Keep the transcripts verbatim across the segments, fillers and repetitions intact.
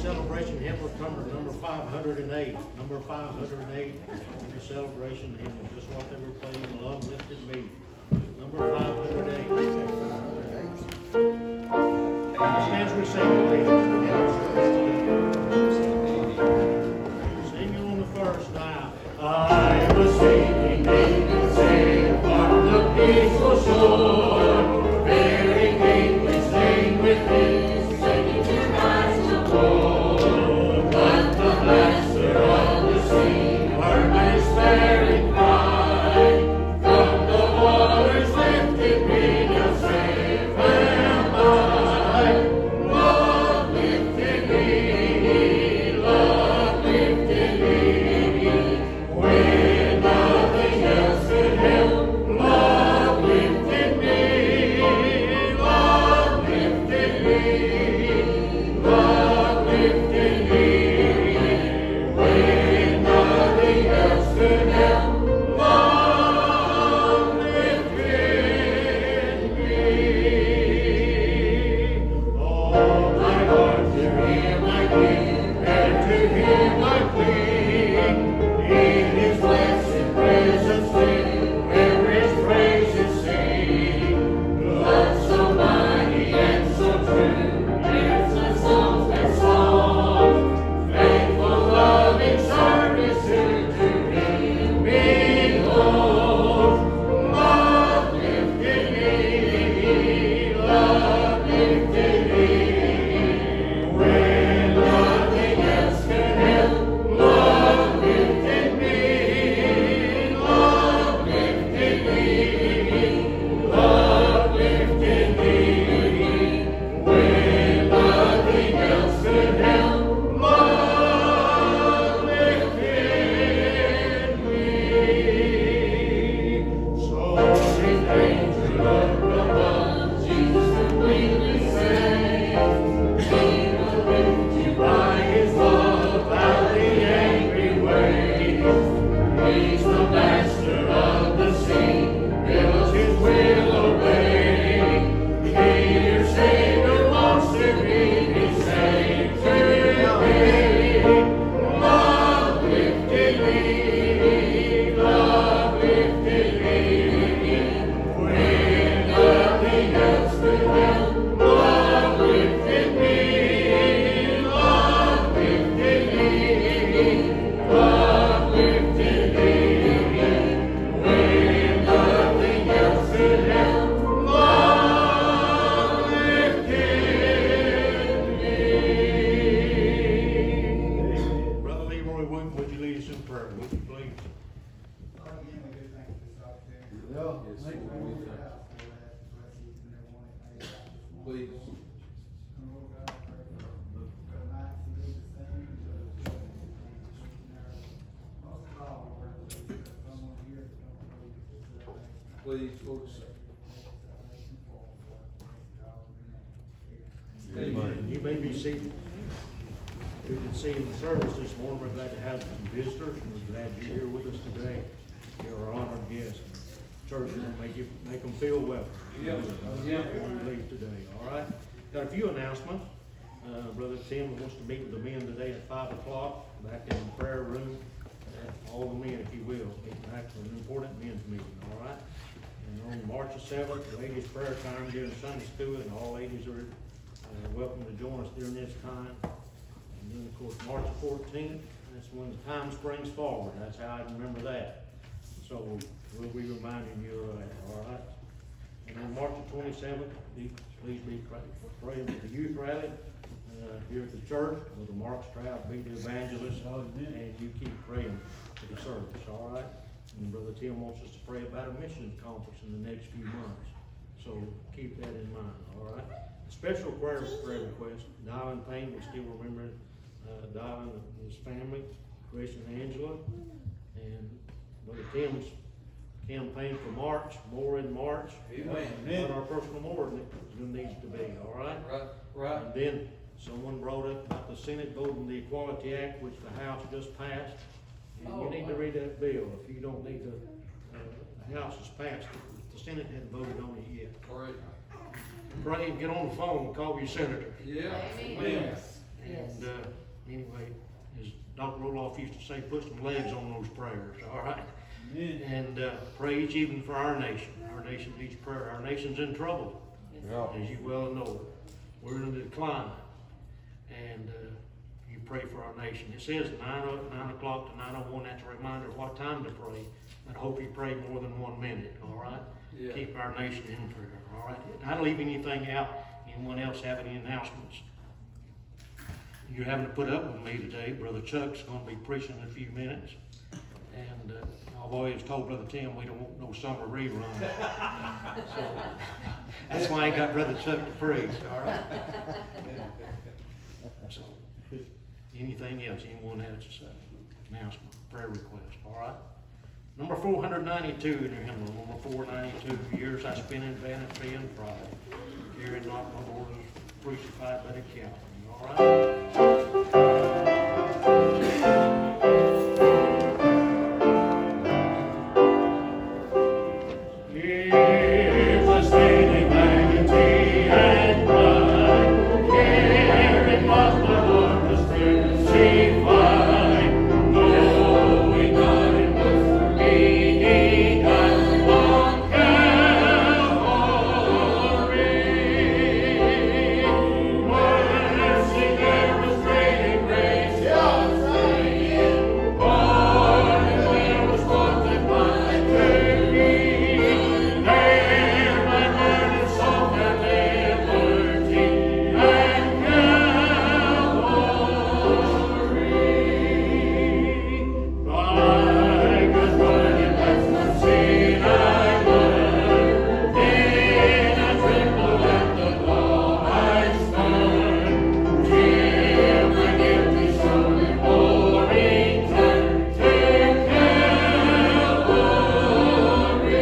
celebration hymn will come to number five hundred eight. Number five hundred eight in the celebration hymn, just what they were playing, Love Lifted Me. Number five hundred eight. As we sing, singing on the first now. I was singing, David sang on the peaceful shore, bearing faintly sang with me, singing to rise to war. But the master of the sea heard my despairing cry, from the waters lifted me, now safe am I. Love lifted me, love lifted me, when nothing else could help. Love lifted me, love lifted me, love lifted me, when nothing else could help. Love lifted me. Oh, my heart, to Him I give, and to Him I cling. In His blessed presence live, where His praises sing. Love so mighty and so true, here's the songs that song. Faithful, loving service to, to Him belongs. Love lifted me, love lifted me, when nothing else can help. Love lifted me, love lifted me, love lifted me, when nothing else could help. Love lifted me. So the angel up above, Jesus completely saved. He will lift you by His love out the angry waves. He's the master of the sea, builds His will obey. He, your Savior, wants to be His saved today. Love lifted me, love lifted me, when nothing else could help. Love lifted me, love lifted me, love lifted me, when nothing else could help. Love lifted me. Brother Leroy Wood, would you lead us in prayer? Would you please? Lord, again, we do thank you for this opportunity. Yeah, thank you. Lord, we ask for that, bless each and every one that made it out this morning. Please. And Lord God, I pray for for the night to do the same, to the children, to the missionaries. Most of all, Lord, I pray for someone here that don't know you for salvation. Please, Lord, say. Salvation for all, Lord. God, in your name. Amen. You may be seated. We can see in the service this morning, we're glad to have some visitors, and we're glad you're here with us today. You're our honored guests. Church will make you, make them feel welcome. Yeah. Yeah. When you leave today, all right? Got a few announcements. Uh, Brother Tim wants to meet with the men today at five o'clock, back in the prayer room. Uh, all the men, if you will, meet back for an important men's meeting, all right? And on March the seventh, ladies' prayer time during Sunday school, and all ladies are uh, welcome to join us during this time. And then, of course, March the fourteenth, that's when the time springs forward. That's how I remember that. So we'll be reminding you of that, all right? And on March the twenty-seventh, be, please be pray, praying for the youth rally uh, here at the church. Brother Mark's proud to be the evangelist, and you keep praying for the service, all right? And Brother Tim wants us to pray about a missions conference in the next few months. So keep that in mind, all right? Special prayer, prayer request. Dylan Payne, we still remember uh, Dylan and his family, Chris and Angela, and Brother Tim's campaign for March, more in March. Amen. What our personal more needs to be, all right? Right, right. And then someone brought up about the Senate voting the Equality Act, which the House just passed. And you need to read that bill. If you don't need to, uh, the House has passed it. The Senate hadn't voted on it yet. All right. Pray and get on the phone and call your senator. Yeah. Amen. And, Yes. uh, anyway, as Doctor Roloff used to say, put some legs on those prayers, all right? Amen. And, uh, praise even for our nation. Our nation needs prayer. Our nation's in trouble, Yeah. as you well know. We're in a decline. And, uh, you pray for our nation. It says nine, o- nine o'clock to nine oh one, that's a reminder of what time to pray. But I hope you pray more than one minute, all right? Yeah. Keep our nation in prayer, all right? Not leave anything out. Anyone else have any announcements? You're having to put up with me today. Brother Chuck's gonna be preaching in a few minutes. And, uh, I've always told Brother Tim we don't want no summer rerun. So, that's why I got Brother Chuck to preach, all right? So, anything else anyone has to say? Announcement, prayer request, all right? Number four hundred ninety-two in your hymnal, number four ninety-two, years I spent in vanity and pride, carrying not my Lord is crucified but a Calvary, all right? Years I spent in vanity and pride, carrying not my Lord was crucified, knowing God it was for me He died on Calvary. Mercy there was great and grace was free, pardon there was multiplied to me. There my burden soul found liberty and Calvary. By God's blood and that's the sin I learned. Then I trembled at the law I spurned, till my guilty soul in glory turned to Calvary.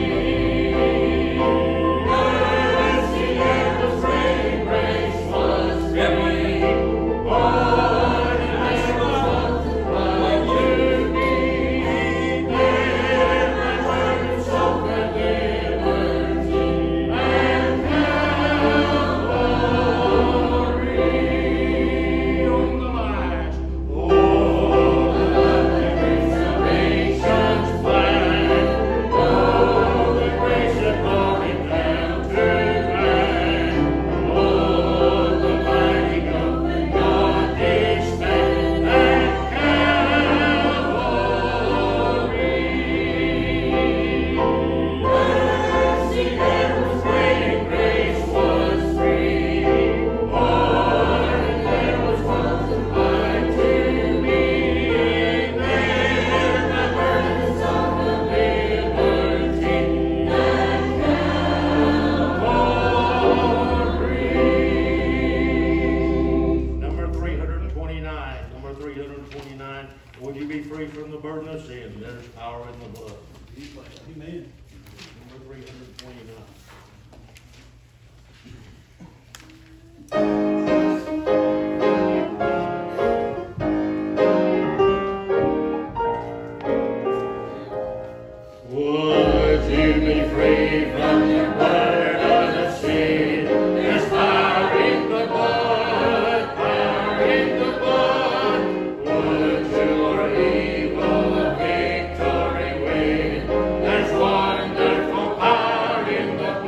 Mercy there was great, grace was free, pardon there was multiplied to me. There my burden soul found liberty and Calvary. On the last, oh, the lovely salvation's plan, oh, the grace that brought Him down to man, oh, the mighty God, God did stand at Calvary. Mercy there was great and grace was free, pardon there was multiplied to me. There my burdens of the liberty and Calvary. Number three hundred twenty-nine, number three hundred twenty-nine, would you be free from the burden of sin? There's power in the blood. Amen. Number three hundred twenty-nine. Would you be free from the burden of sin? There's power in the blood, power in the blood. Would your evil a victory win? There's wonderful power in the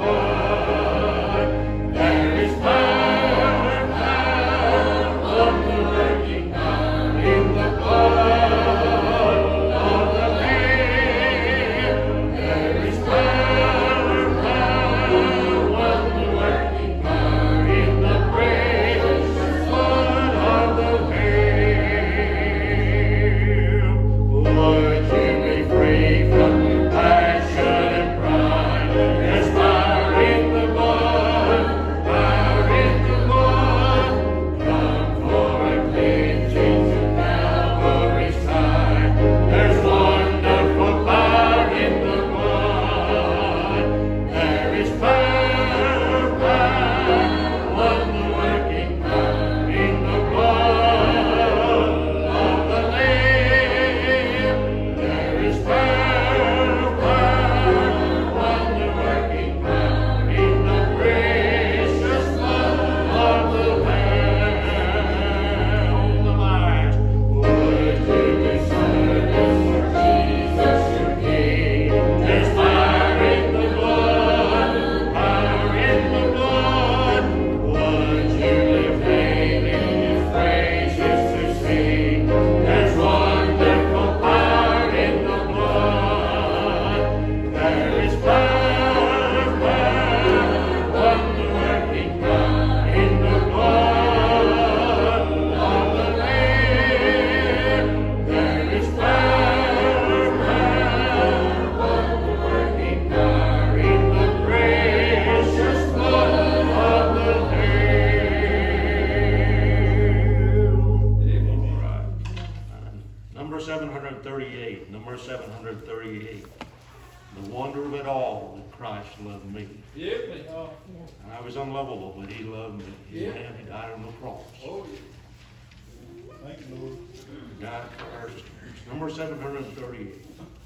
thirty-eight, number seven hundred thirty-eight. The wonder of it all that Christ loved me. Yep. Oh, I was unlovable, but he loved me. He Yeah. ran, he died on the cross. Oh, yeah. thank you, Lord. He died for our sins. Number seven hundred thirty-eight.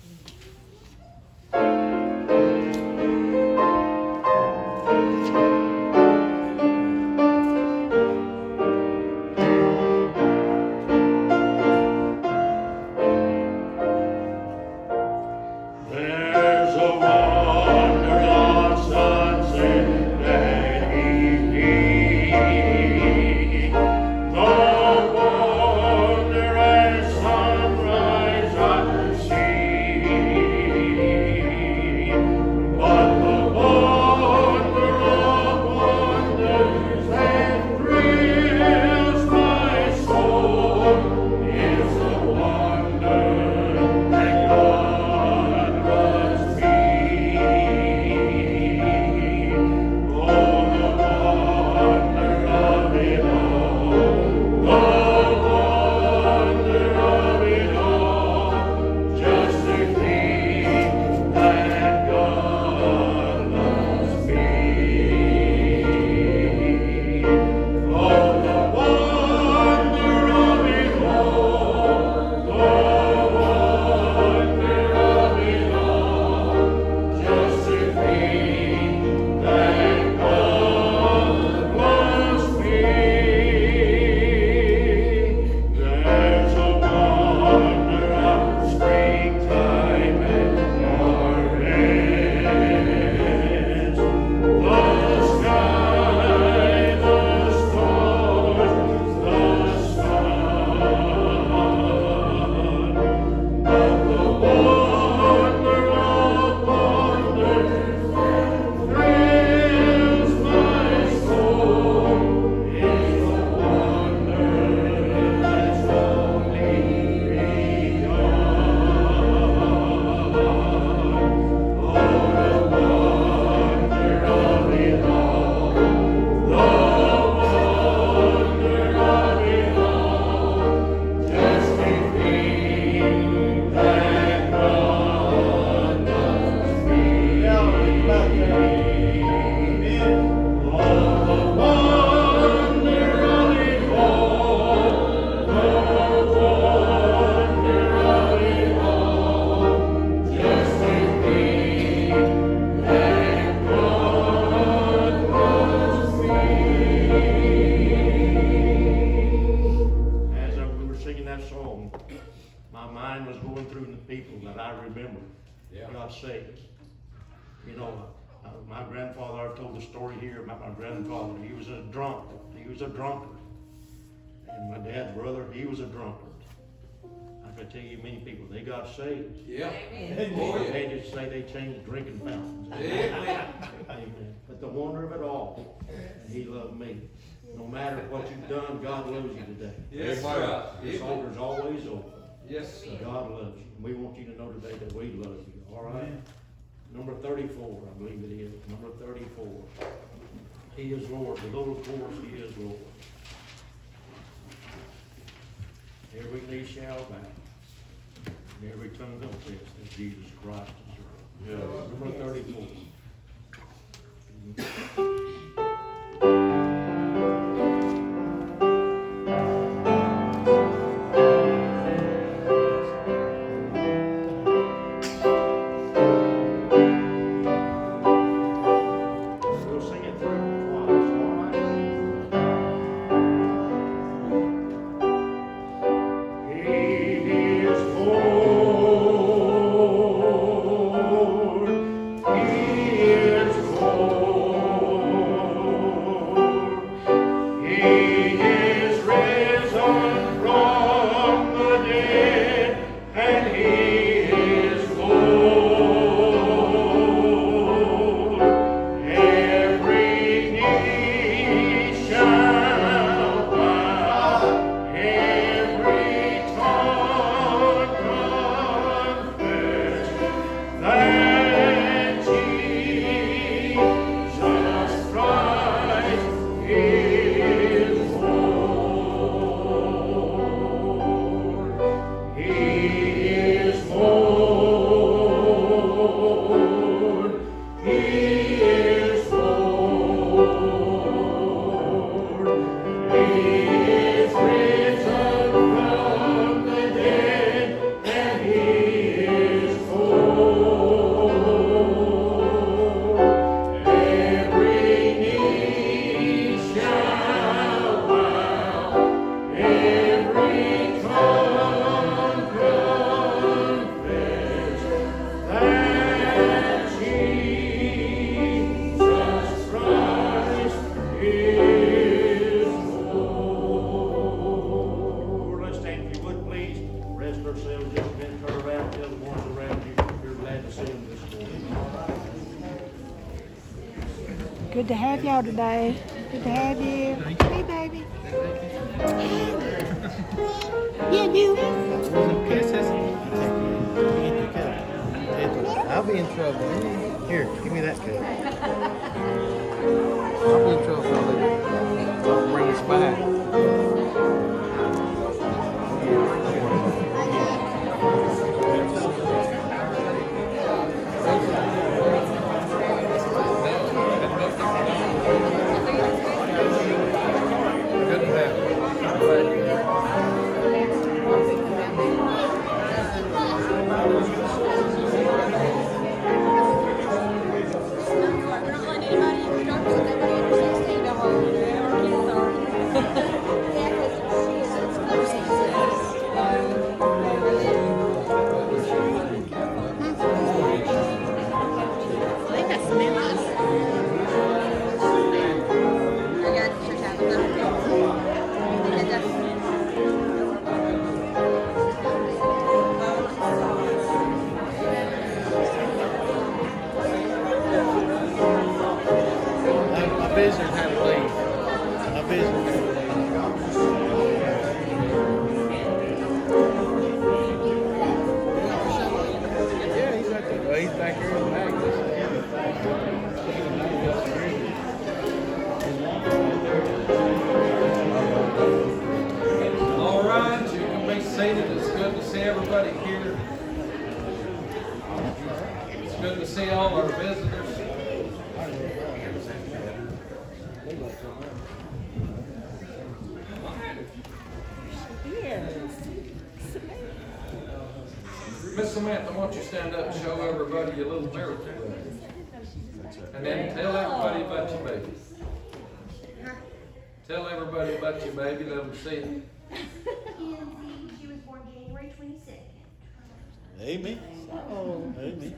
There's a wonder on sunset and evening, the wonder as sunrise I see, but the wonder of wonders that thrills my soul is the wonder that God loves me. Oh, the wonder of it all, the wonder of it all, just to think that God loves me. Oh, the wonder of it all, the wonder of it all, just to think that God loves me. There's a wonder of springtime and gardens, the sky, the stars, the sun, but the wonder of wonders that thrills my soul is the wonder that's only begun. Oh, the wonder of it all, the wonder of it all, just to think that God loves me. Yeah, think about that. Amen. Oh, the wonder of it all, the wonder of it all, just to think that God loves me. As I- we were singing that song, my mind was going through the people that I remember Yeah. got saved. You know, uh, my grandfather, I've told the story here about my grandfather. He was a drunk. He was a drunkard. And my dad's brother, he was a drunkard. I could tell you many people, they got saved. Yeah. Amen. Oh, yeah. They just say they changed drinking fountains. Amen. Amen. But the wonder of it all, he loved me. No matter what you've done, God loves you today. Yes, This sir. altar's always open. Yes, sir. God loves you. We want you to know today that we love you. All right? Amen. Number thirty-four, I believe it is. Number thirty-four. He is Lord. The little chorus, He is Lord. Every knee shall bow, and every tongue confess that Jesus Christ is Lord. Number thirty-four. We'll sing it through twice, all right? He is Lord. He to have y'all today. Good to have you. Hey, baby. Yeah, you. Kisses. I'll be in trouble. Here, give me that cup. I'll be in trouble. I'll bring us back. Visitors had to leave. My visitors had to leave. Yeah, he's right there. Well, he's back here in the back. All right, you can be seated. It's good to see everybody here. It's good to see all our visitors. Miss Samantha, why don't you stand up and show everybody your little miracle? And then tell everybody about your baby. Tell everybody about your baby, let them see it. She was born January twenty-second. Amen. Oh, amen.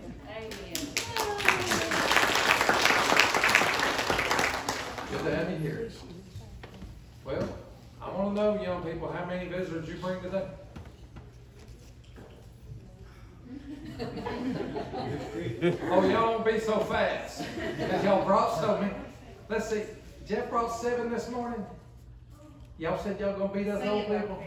Good to have you here. Well, I want to know, young people, how many visitors you bring today? Oh, y'all don't be so fast. Because y'all brought so many. Let's see. Jeff brought seven this morning. Y'all said y'all gonna beat us old people?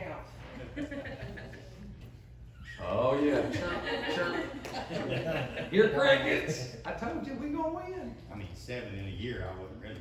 Oh yeah. Chirp, chirp. You're crickets. I told you we gonna win. I mean, seven in a year, I wasn't ready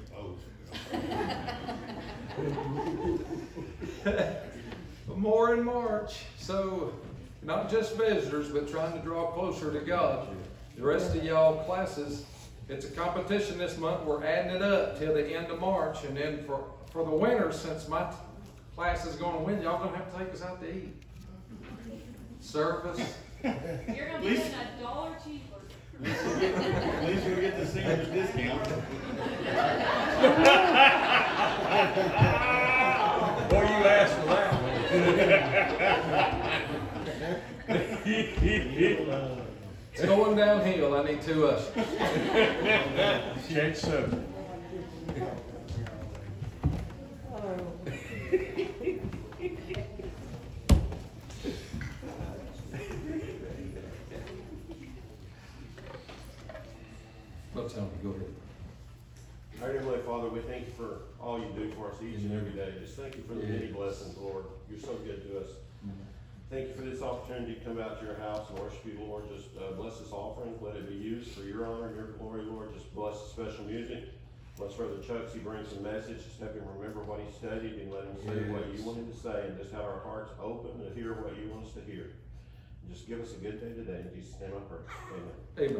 to pose. More in March. So not just visitors, but trying to draw closer to God. The rest of y'all classes, it's a competition this month. We're adding it up till the end of March. And then for, for the winners, since my class is going to win, y'all going to have to take us out to eat. Service. You're going to be in a dollar cheaper. At least you'll get the seniors discount. Boy, you asked for that one. It's going downhill. I need two ushers. Check seven. Let's tell me, go ahead. Our Heavenly Father, we thank you for all you do for us each and every day. Just thank you for the many blessings, Lord. You're so good to us. Thank you for this opportunity to come out to your house and worship you, Lord. Just uh, bless this offering. Let it be used for your honor and your glory, Lord. Just bless the special music. Bless Brother Chuck. He brings a message. Just help him remember what he studied and let him say Yes. what you want him to say, and just have our hearts open to hear what you want us to hear. And just give us a good day today. In Jesus' name I pray. Amen.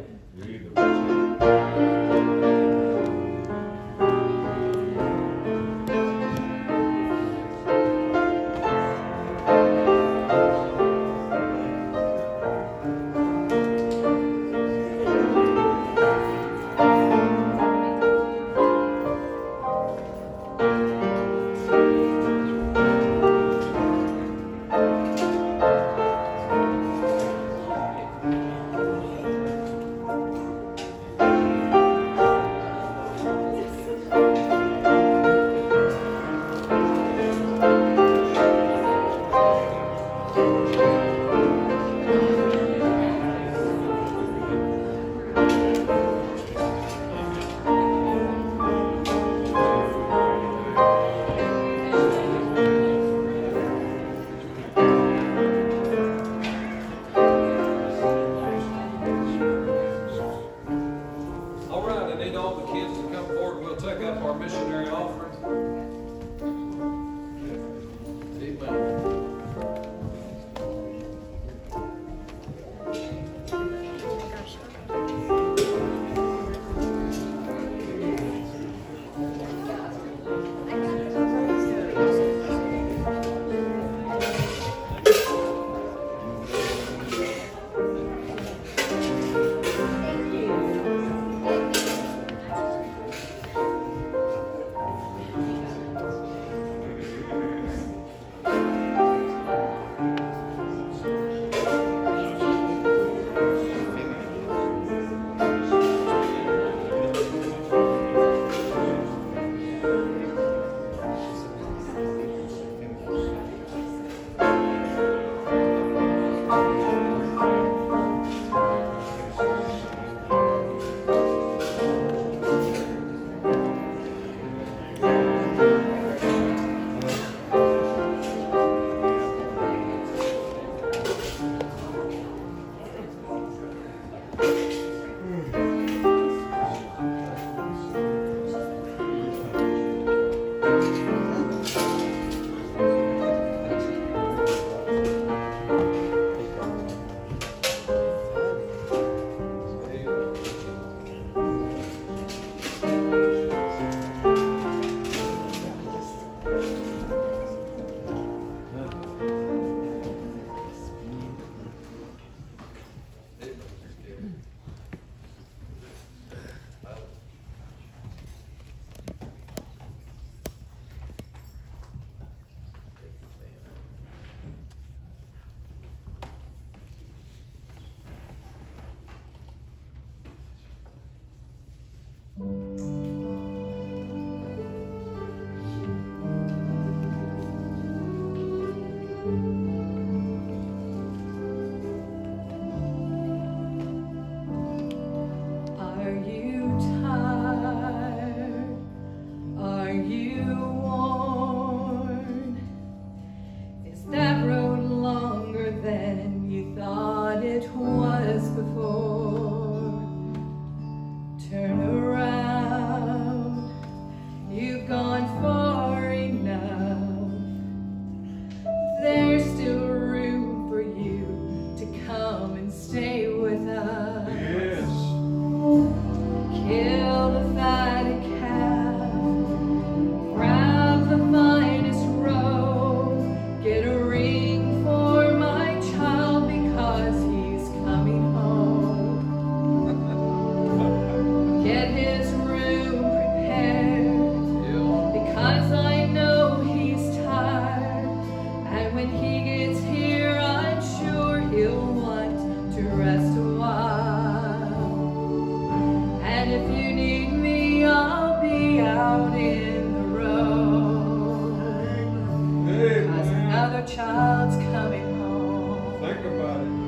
another child's coming home. Think about it.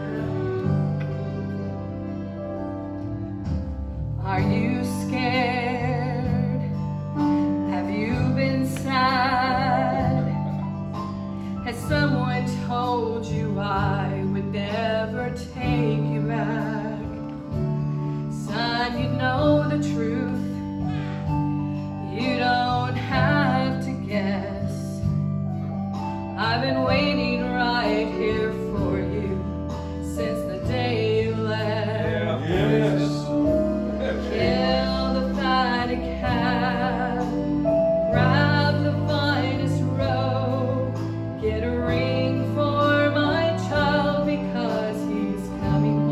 Are you scared? Have you been sad? Has someone told you I would never take you back? Son, you know the truth. You don't have to guess. I've been waiting right here for you since the day you left. Yes. Kill the fatted calf, grab the finest robe, get a ring for my child because he's coming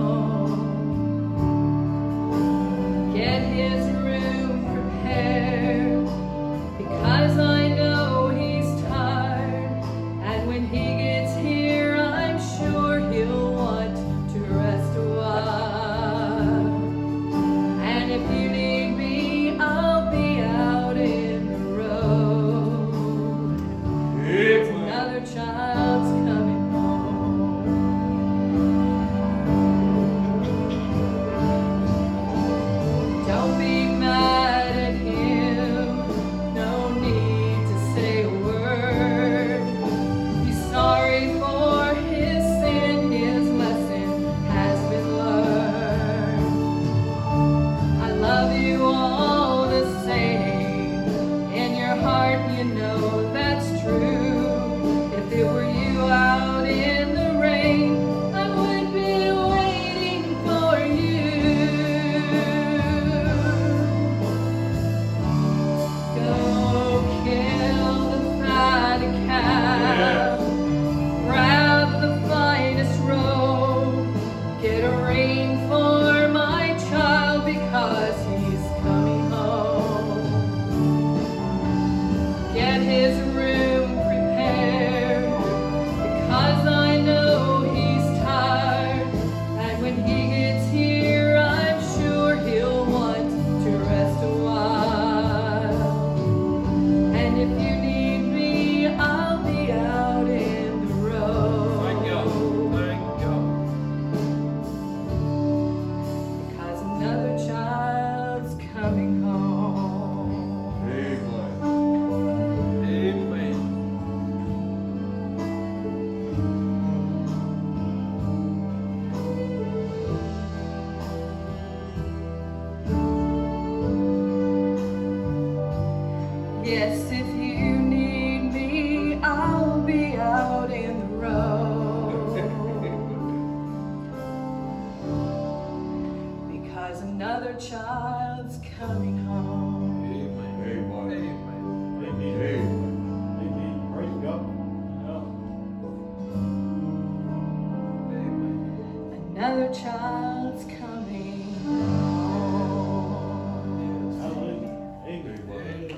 home. Get his room prepared because I know he's tired, and when he gets here I'm sure he'll want to rest a while. And if you need me, I'll be out in the road. Another child's coming home. Don't be mad at him. No need to say a word. He's sorry for his sin. His lesson has been learned. I love you all the same. In your heart you know that's true. If it were you out in the rain, I would be waiting for you. Go kill the fatted calf, grab the finest robe, get a ring for my child because he's coming home. Get his room prepared because I know he's tired, and when he gets here I'm sure he'll want to rest a while. And if you need me, I'll be out in the road. Thank God. Thank God. Because another child's coming home. Amen. Amen. Yes, if you need me, I'll be out in the road. Because another child's coming home. Amen. Amen. Amen. Amen. Praise God. Amen. Another child's coming home. Hallelujah. Amen.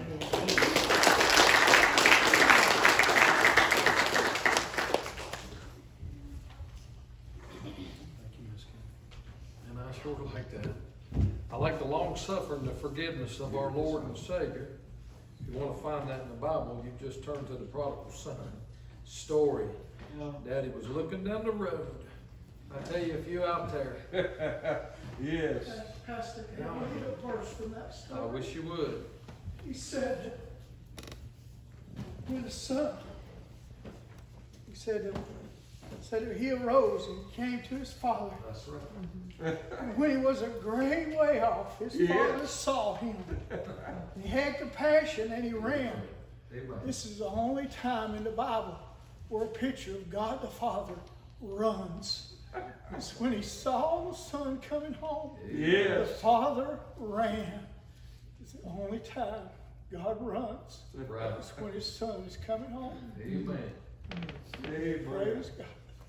Thank you, Miss Kim. And I sure like that. I like the long suffering, the forgiveness of our Lord and Savior. If you want to find that in the Bible, you just turn to the prodigal son story. Daddy was looking down the road. I tell you, if you out there, Yes. Pastor, can I read a verse from that I story? wish you would. He said, when the son, he said, that- said that he arose and came to his father. That's right. And when he was a great way off, his Yes. father saw him. He had compassion and he ran. Amen. This is the only time in the Bible where a picture of God the Father runs. It's when he saw the son coming home. The Yes. father ran. It's the only time God runs. Right. It's when his son is coming home. Amen. Amen. Praise God.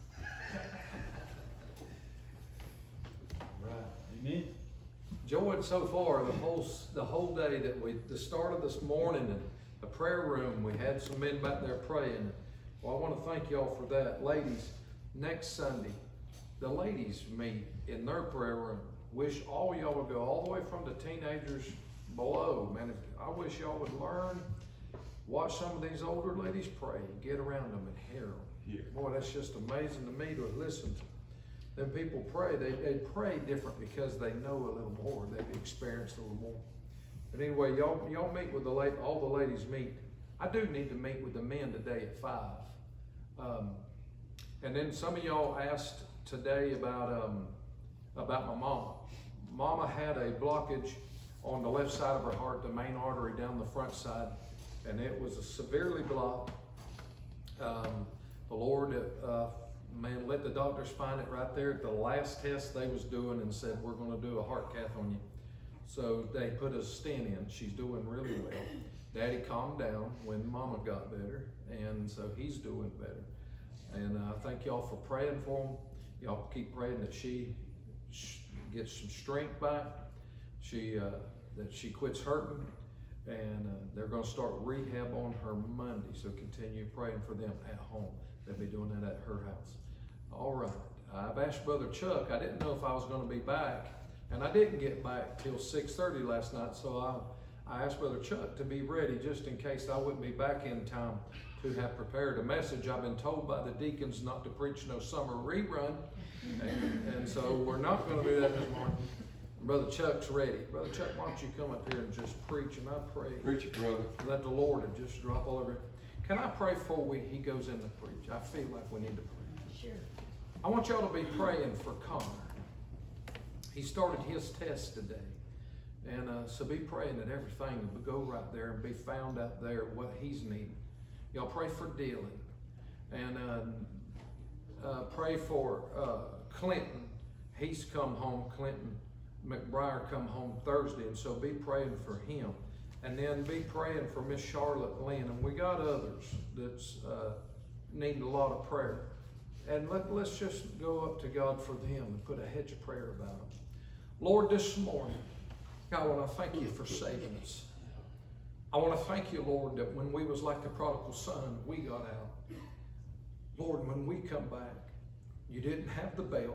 Amen. Enjoyed so far the whole the whole day that we the start of this morning in the prayer room. We had some men back there praying. Well, I want to thank y'all for that, ladies. Next Sunday, the ladies meet in their prayer room. Wish all y'all would go all the way from the teenagers below. Man, if, I wish y'all would learn watch some of these older ladies pray, get around them and hear them. Yeah. Boy, that's just amazing to me to listen to. Then people pray, they, they pray different because they know a little more, they've experienced a little more. But anyway, y'all y'all meet with the late, all the ladies meet. I do need to meet with the men today at five. Um, and then some of y'all asked today about um, about my mama. Mama had a blockage on the left side of her heart, the main artery down the front side, and it was severely blocked. Um, the Lord, uh, man, let the doctors find it right there at the last test they was doing and said, we're going to do a heart cath on you. So they put a stent in. She's doing really well. Daddy calmed down when Mama got better, and so he's doing better. And I uh, thank y'all for praying for him. Y'all keep praying that she gets some strength back, she uh, that she quits hurting, and uh, they're going to start rehab on her Monday. So continue praying for them at home. They'll be doing that at her house. All right. I've asked Brother Chuck. I didn't know if I was going to be back, and I didn't get back till six thirty last night. So I, I asked Brother Chuck to be ready just in case I wouldn't be back in time to have prepared a message. I've been told by the deacons not to preach no summer rerun, and, and so we're not going to do that this morning. Brother Chuck's ready. Brother Chuck, why don't you come up here and just preach? And I pray, Preach it, brother. let the Lord just drop all over it. Can I pray before we, he goes in to preach? I feel like we need to pray. Sure. I want y'all to be praying for Connor. He started his test today. And uh, so be praying that everything will go right there and be found out there what he's needing. Y'all pray for Dylan. And uh, uh, pray for uh, Clinton. He's come home. Clinton McBriar come home Thursday. And so be praying for him. And then be praying for Miss Charlotte Lynn. And we got others that's uh, needing a lot of prayer. And let, let's just go up to God for them and put a hedge of prayer about them. Lord, this morning, God, I want to thank you for saving us. I want to thank you, Lord, that when we was like the prodigal son, we got out. Lord, when we come back, you didn't have the belt.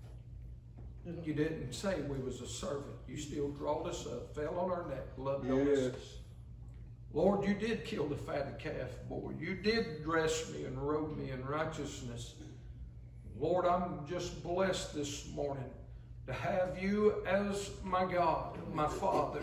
You didn't say we was a servant. You still drawed us up, fell on our neck, loved us. Lord, you did kill the fatted calf, boy. You did dress me and robe me in righteousness. Lord, I'm just blessed this morning to have you as my God, my Father.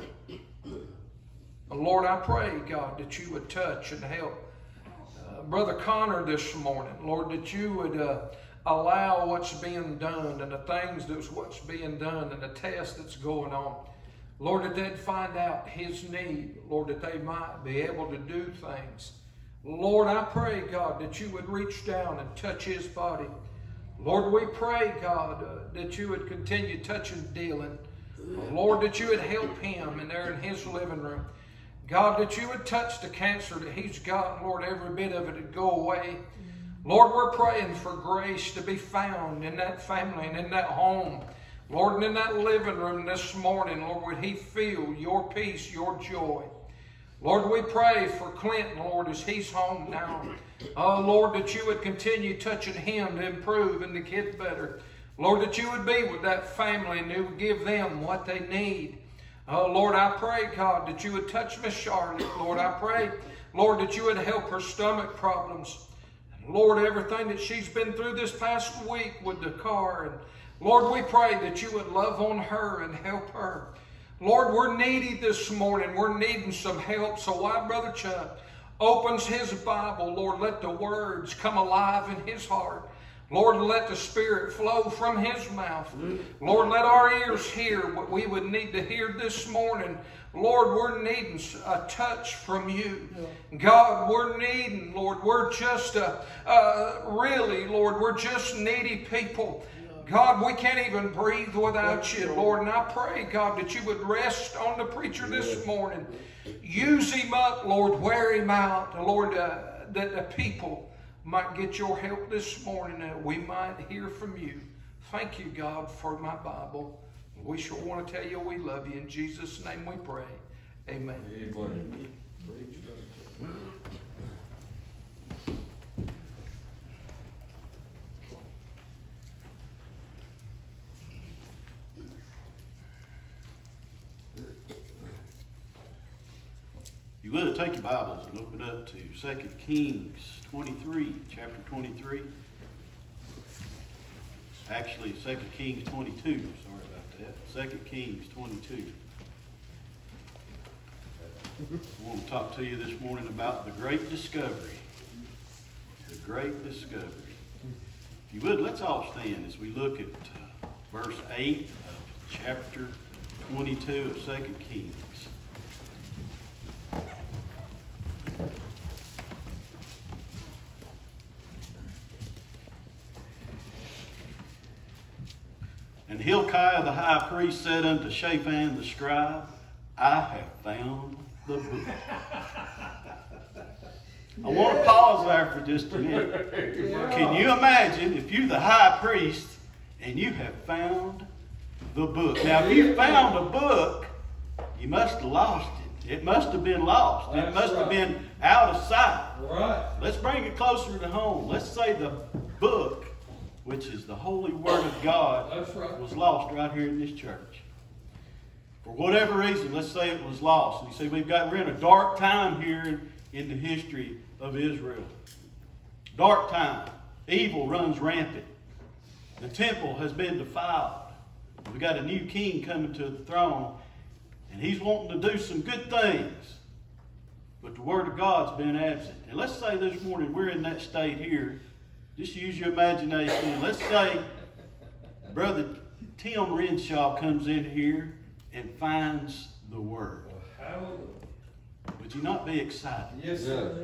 Lord, I pray, God, that you would touch and help uh, Brother Connor this morning. Lord, that you would uh, allow what's being done and the things that's what's being done and the test that's going on. Lord, that they'd find out his need. Lord, that they might be able to do things. Lord, I pray, God, that you would reach down and touch his body. Lord, we pray, God, uh, that you would continue touching Dylan. Lord, that you would help him and there in his living room. God, that you would touch the cancer that he's got. Lord, every bit of it would go away. Lord, we're praying for grace to be found in that family and in that home. Lord, and in that living room this morning, Lord, would he feel your peace, your joy. Lord, we pray for Clinton, Lord, as he's home now. Oh, Lord, that you would continue touching him to improve and to get better. Lord, that you would be with that family and you would give them what they need. Oh, Lord, I pray, God, that you would touch Miss Charlotte. Lord, I pray, Lord, that you would help her stomach problems. And Lord, everything that she's been through this past week with the car. And Lord, we pray that you would love on her and help her. Lord, we're needy this morning. We're needing some help. So while Brother Chuck opens his Bible, Lord, let the words come alive in his heart. Lord, let the Spirit flow from his mouth. Lord, let our ears hear what we would need to hear this morning. Lord, we're needing a touch from you. God, we're needing, Lord, we're just, uh, uh, really, Lord, we're just needy people. God, we can't even breathe without you, Lord. And I pray, God, that you would rest on the preacher this morning. Use him up, Lord. Wear him out, Lord, uh, that the people might get your help this morning, that we might hear from you. Thank you, God, for my Bible. We sure want to tell you we love you. In Jesus' name we pray. Amen. Amen. You you would, take your Bibles and open up to Second Kings twenty-three, chapter twenty-three. Actually, Second Kings twenty-two, sorry about that. Second Kings twenty-two. I want to talk to you this morning about the great discovery. The great discovery. If you would, let's all stand as we look at uh, verse eight of chapter twenty-two of Second Kings. And Hilkiah the high priest said unto Shaphan the scribe, I have found the book. I want to pause there for just a minute. Can you imagine if you're the high priest and you have found the book? Now, if you found a book, you must have lost it. It must have been lost. It must have been out of sight. Right. Let's bring it closer to home. Let's say the book, which is the holy word of God, That's right. was lost right here in this church. For whatever reason, let's say it was lost. And you see, we've got, we're in a dark time here in, in the history of Israel. Dark time. Evil runs rampant. The temple has been defiled. We've got a new king coming to the throne, and he's wanting to do some good things. But the word of God's been absent. And let's say this morning we're in that state here. Just use your imagination. Let's say Brother Tim Renshaw comes in here and finds the word. Would you not be excited? Yes, sir.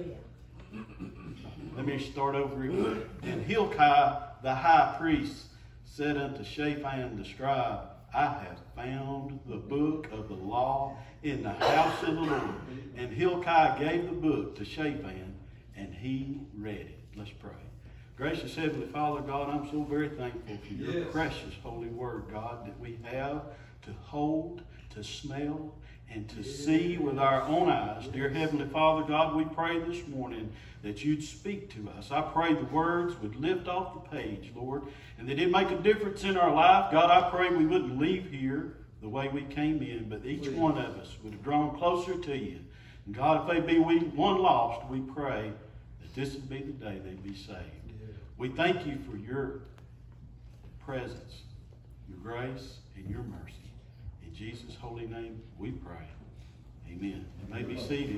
Let me start over again. And Hilkiah the high priest said unto Shaphan the scribe, I have found the book of the law in the house of the Lord. And Hilkiah gave the book to Shaphan, and he read it. Let's pray. Gracious Heavenly Father, God, I'm so very thankful for your Yes. precious holy word, God, that we have to hold, to smell, and to see with our own eyes. Dear Heavenly Father, God, we pray this morning that you'd speak to us. I pray the words would lift off the page, Lord, and that it'd make a difference in our life. God, I pray we wouldn't leave here the way we came in, but each one of us would have drawn closer to you. And God, if they be we, one lost, we pray that this would be the day they'd be saved. We thank you for your presence, your grace, and your mercy. In Jesus' holy name we pray. Amen. You may be seated.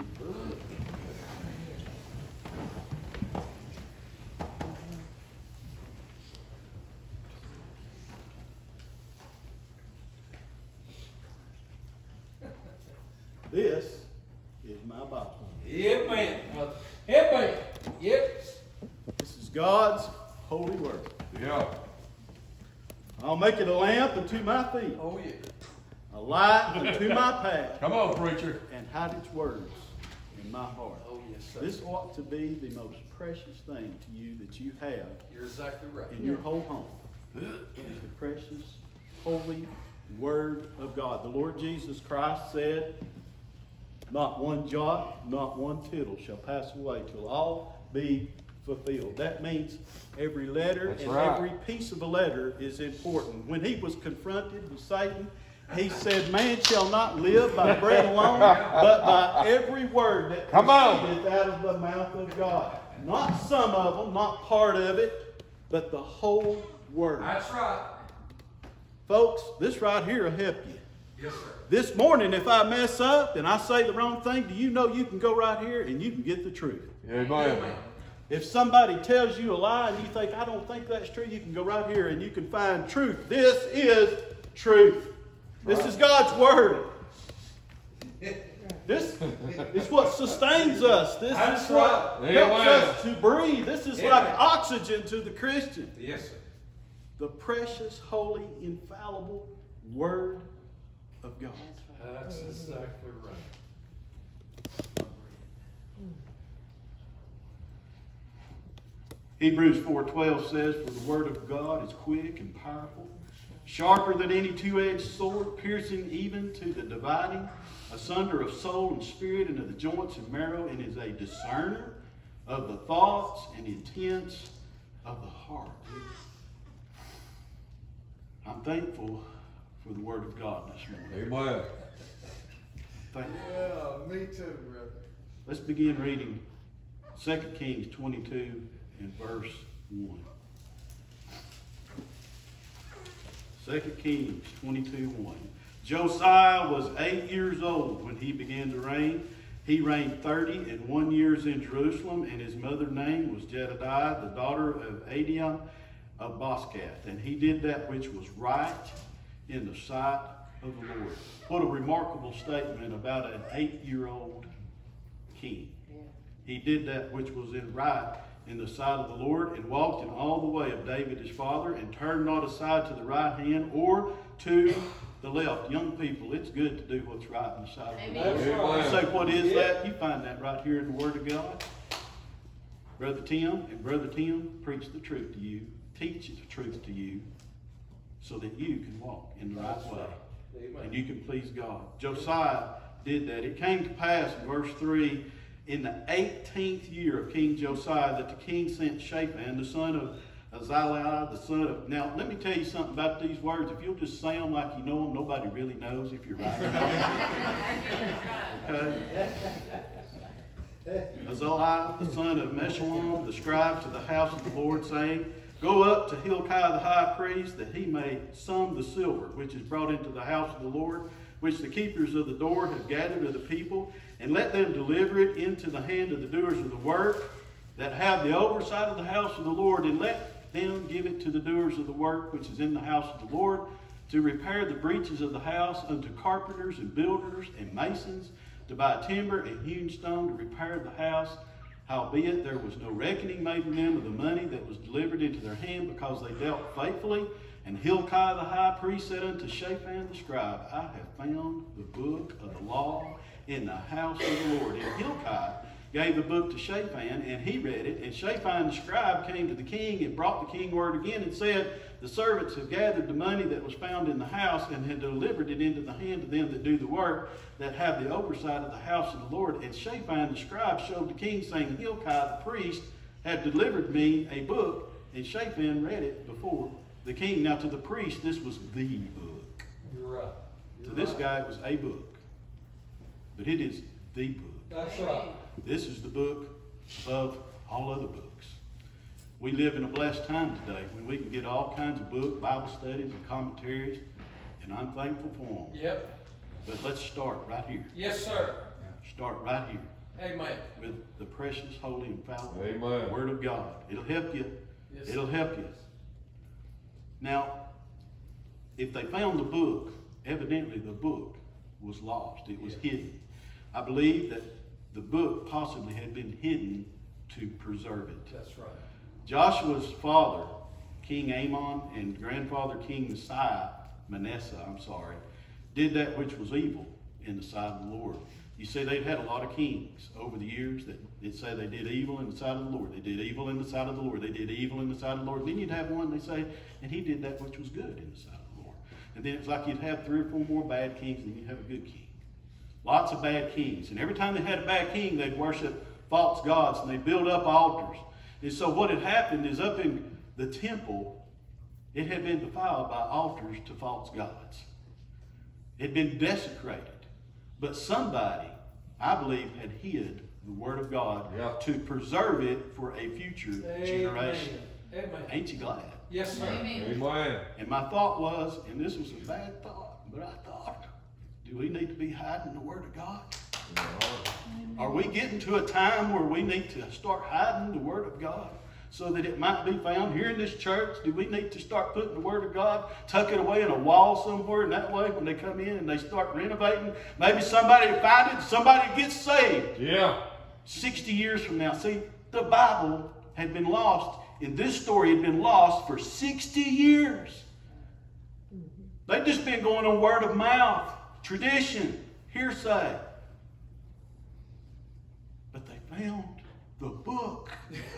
This is my Bible. Yep, man. Yep, man. Yep. This is God's holy word. Yeah. I'll make it a lamp unto my feet, Oh, yeah. a light unto my path, Come on, preacher. and hide its words in my heart. Oh, yes, sir. This ought to be the most precious thing to you that you have You're exactly right. in your whole home. It's the precious, holy word of God. The Lord Jesus Christ said, not one jot, not one tittle shall pass away till all be fulfilled. That means every letter That's and right. every piece of a letter is important. When he was confronted with Satan, he said, man shall not live by bread alone, but by every word that Come on. proceedeth out of the mouth of God. Not some of them, not part of it, but the whole word. That's right. Folks, this right here will help you. Yes, sir. This morning, if I mess up and I say the wrong thing, do you know you can go right here and you can get the truth? Amen. If somebody tells you a lie and you think, I don't think that's true, you can go right here and you can find truth. This is truth. This is God's word. This is what sustains us. This That's is what right. helps Amen. us to breathe. This is Amen. like oxygen to the Christian. Yes, sir. The precious, holy, infallible word of God. That's exactly right. Hebrews four twelve says, for the word of God is quick and powerful, sharper than any two-edged sword, piercing even to the dividing asunder of soul and spirit, and of the joints and marrow, and is a discerner of the thoughts and intents of the heart. I'm thankful for the word of God this morning. Amen. Thank you. Yeah, me too, brother. Let's begin reading Second Kings twenty-two and verse one. Second Kings twenty-two, one. Josiah was eight years old when he began to reign. He reigned thirty and one years in Jerusalem, and his mother's name was Jedediah, the daughter of Adiam of Boscath. And he did that which was right in the sight of the Lord. What a remarkable statement about an eight-year-old king. He did that which was in right in the sight of the Lord, and walked in all the way of David his father, and turned not aside to the right hand or to the left. Young people, it's good to do what's right in the sight of the Lord. Amen. You say, what is that? You find that right here in the Word of God. Brother Tim and Brother Tim preach the truth to you, teach the truth to you, so that you can walk in the right way. Amen. And you can please God. Josiah did that. It came to pass in verse three, in the eighteenth year of King Josiah, that the king sent Shaphan, the son of Azaliah, the son of... Now, let me tell you something about these words. If you'll just say them like you know them, nobody really knows if you're right or not. Okay? Azaliah, the son of Meshullam, the scribe, to the house of the Lord, saying, go up to Hilkiah the high priest, that he may sum the silver, which is brought into the house of the Lord, which the keepers of the door have gathered of the people, and let them deliver it into the hand of the doers of the work, that have the oversight of the house of the Lord, and let them give it to the doers of the work which is in the house of the Lord, to repair the breaches of the house, unto carpenters and builders and masons, to buy timber and hewn stone to repair the house. Howbeit there was no reckoning made to them of the money that was delivered into their hand, because they dealt faithfully. And Hilkiah the high priest said unto Shaphan the scribe, I have found the book of the law in the house of the Lord. And Hilkiah gave the book to Shaphan, and he read it. And Shaphan the scribe came to the king, and brought the king word again, and said, the servants have gathered the money that was found in the house, and had delivered it into the hand of them that do the work, that have the oversight of the house of the Lord. And Shaphan the scribe showed the king, saying, Hilkiah the priest had delivered me a book. And Shaphan read it before the king. Now to the priest, this was the book. You're right. You're To this right. guy, it was a book. But it is the book. That's right. This is the book above all other books. We live in a blessed time today when we can get all kinds of books, Bible studies, and commentaries, and I'm thankful for them. Yep. But let's start right here. Yes, sir. Start right here Amen. with the precious, holy, and infallible Amen. Word of God. It'll help you. Yes, It'll sir. help you. Now, if they found the book, evidently the book was lost. It was Yeah. hidden. I believe that the book possibly had been hidden to preserve it. That's right. Joshua's father, King Amon, and grandfather, King Messiah, Manasseh, I'm sorry, did that which was evil in the sight of the Lord. You see, they've had a lot of kings over the years that it say they did evil in the sight of the Lord. They did evil in the sight of the Lord. They did evil in the sight of the Lord. Then you'd have one, they say, and he did that which was good in the sight of the Lord. And then it's like you'd have three or four more bad kings, and you'd have a good king. Lots of bad kings. And every time they had a bad king, they'd worship false gods, and they'd build up altars. And so what had happened is up in the temple, it had been defiled by altars to false gods. It had been desecrated. But somebody, I believe, had hid the Word of God Yeah. to preserve it for a future generation. Amen. Ain't you glad? Yes, sir. Amen. Amen. And my thought was, and this was a bad thought, but I thought, do we need to be hiding the Word of God? Are we getting to a time where we need to start hiding the Word of God so that it might be found here in this church? Do we need to start putting the Word of God, tuck it away in a wall somewhere, and that way when they come in and they start renovating, maybe somebody will find it, somebody gets saved. Yeah. sixty years from now. See, the Bible had been lost, and this story had been lost for sixty years. They've just been going on word of mouth, tradition, hearsay. But they found the book.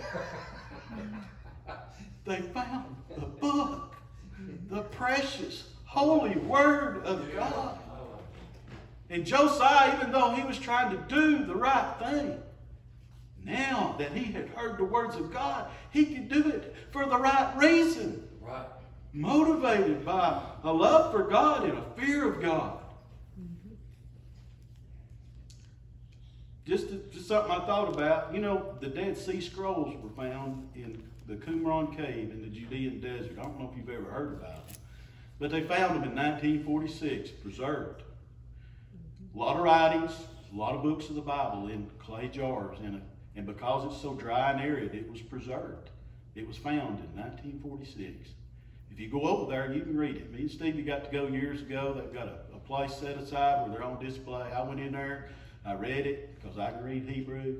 They found the book, the precious, holy Word of God. And Josiah, even though he was trying to do the right thing, now that he had heard the words of God, he could do it for the right reason. Right. Motivated by a love for God and a fear of God. just, just something I thought about. You know, the Dead Sea Scrolls were found in the Qumran cave in the Judean desert. I don't know if you've ever heard about them, but they found them in nineteen forty-six, preserved. A lot of writings, a lot of books of the Bible in clay jars, in a, and because it's so dry and arid, it was preserved. It was found in nineteen forty-six. If you go over there, you can read it. Me and Stevie got to go years ago. They've got a, a place set aside where they're on display. I went in there, I read it because I can read Hebrew.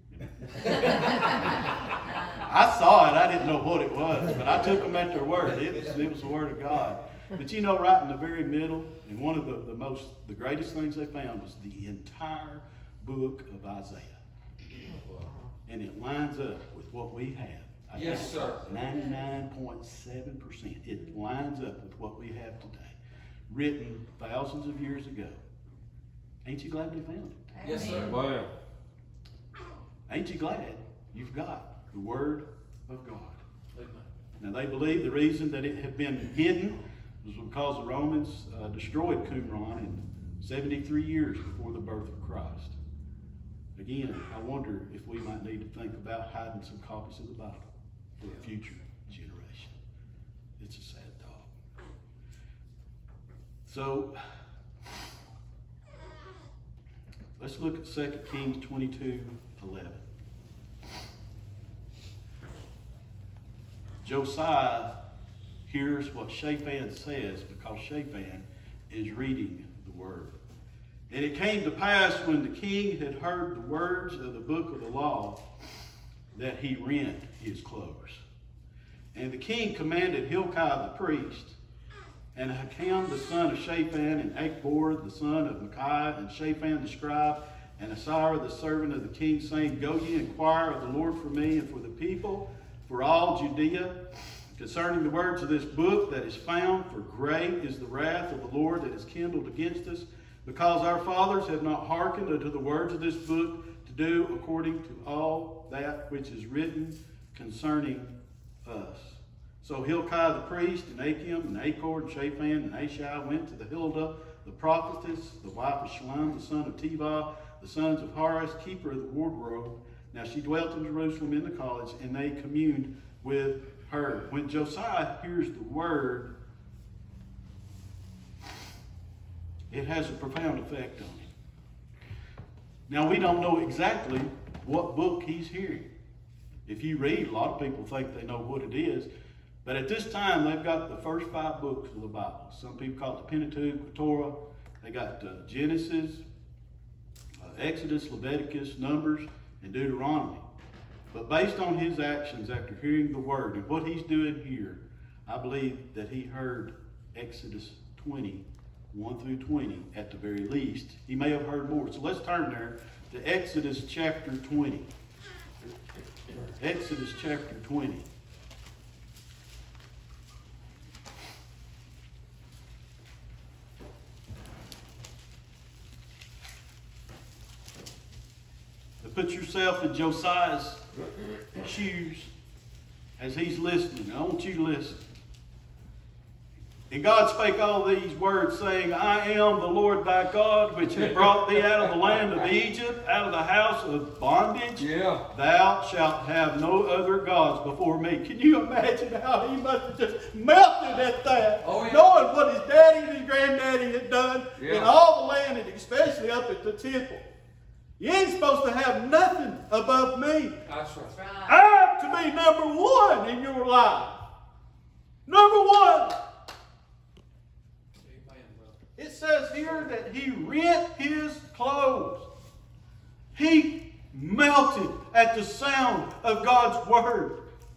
I saw it, I didn't know what it was, but I took them at their word. It was, it was the word of God. But you know, right in the very middle, and one of the, the most, the greatest things they found was the entire book of Isaiah. And it lines up with what we have. I Yes, sir. ninety-nine point seven percent. It lines up with what we have today. Written thousands of years ago. Ain't you glad we found it? Yes, sir. Wow. Ain't you glad you've got the Word of God? Now they believe the reason that it had been hidden was because the Romans uh, destroyed Qumran in seventy-three years before the birth of Christ. Again, I wonder if we might need to think about hiding some copies of the Bible for a future generation. It's a sad thought. So, let's look at Second Kings twenty-two eleven. Josiah hears what Shaphan says because Shaphan is reading the word. And it came to pass when the king had heard the words of the book of the law that he rent his clothes. And the king commanded Hilkiah the priest, and Ahikam the son of Shaphan, and Achbor the son of Micaiah, and Shaphan the scribe, and Asarah the servant of the king, saying, Go ye inquire of the Lord for me and for the people, for all Judea, concerning the words of this book that is found, for great is the wrath of the Lord that is kindled against us, because our fathers have not hearkened unto the words of this book to do according to all that which is written concerning us. So Hilkiah the priest, and Achim, and Achor, and Shaphan, and Ashai went to the Hilda, the prophetess, the wife of Shalom, the son of Tevah, the sons of Haras, keeper of the wardrobe. Now she dwelt in Jerusalem in the college, and they communed with her. When Josiah hears the word, it has a profound effect on him. Now we don't know exactly what book he's hearing. If you read, a lot of people think they know what it is. But at this time, they've got the first five books of the Bible. Some people call it the Pentateuch, the Torah. They got uh, Genesis, uh, Exodus, Leviticus, Numbers, and Deuteronomy. But based on his actions after hearing the word and what he's doing here, I believe that he heard Exodus twenty, one through twenty at the very least. He may have heard more. So let's turn there to Exodus chapter twenty. Exodus chapter twenty. Put yourself in Josiah's shoes as he's listening. I want you to listen. And God spake all these words, saying, I am the Lord thy God, which hath brought thee out of the land of Egypt, out of the house of bondage. Yeah. Thou shalt have no other gods before me. Can you imagine how he must have just melted at that? Oh, yeah. Knowing what his daddy and his granddaddy had done Yeah. in all the land, and especially up at the temple. You ain't supposed to have nothing above me. That's right. I'm to be number one in your life. Number one. It says here that he rent his clothes. He melted at the sound of God's word.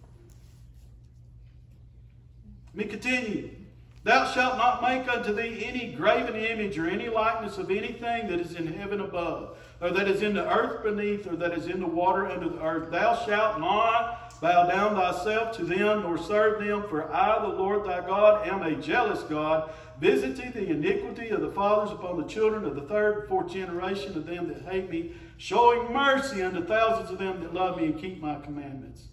Let me continue. Thou shalt not make unto thee any graven image or any likeness of anything that is in heaven above, or that is in the earth beneath, or that is in the water under the earth. Thou shalt not bow down thyself to them, nor serve them, for I, the Lord thy God, am a jealous God, visiting the iniquity of the fathers upon the children of the third and fourth generation of them that hate me, showing mercy unto thousands of them that love me and keep my commandments.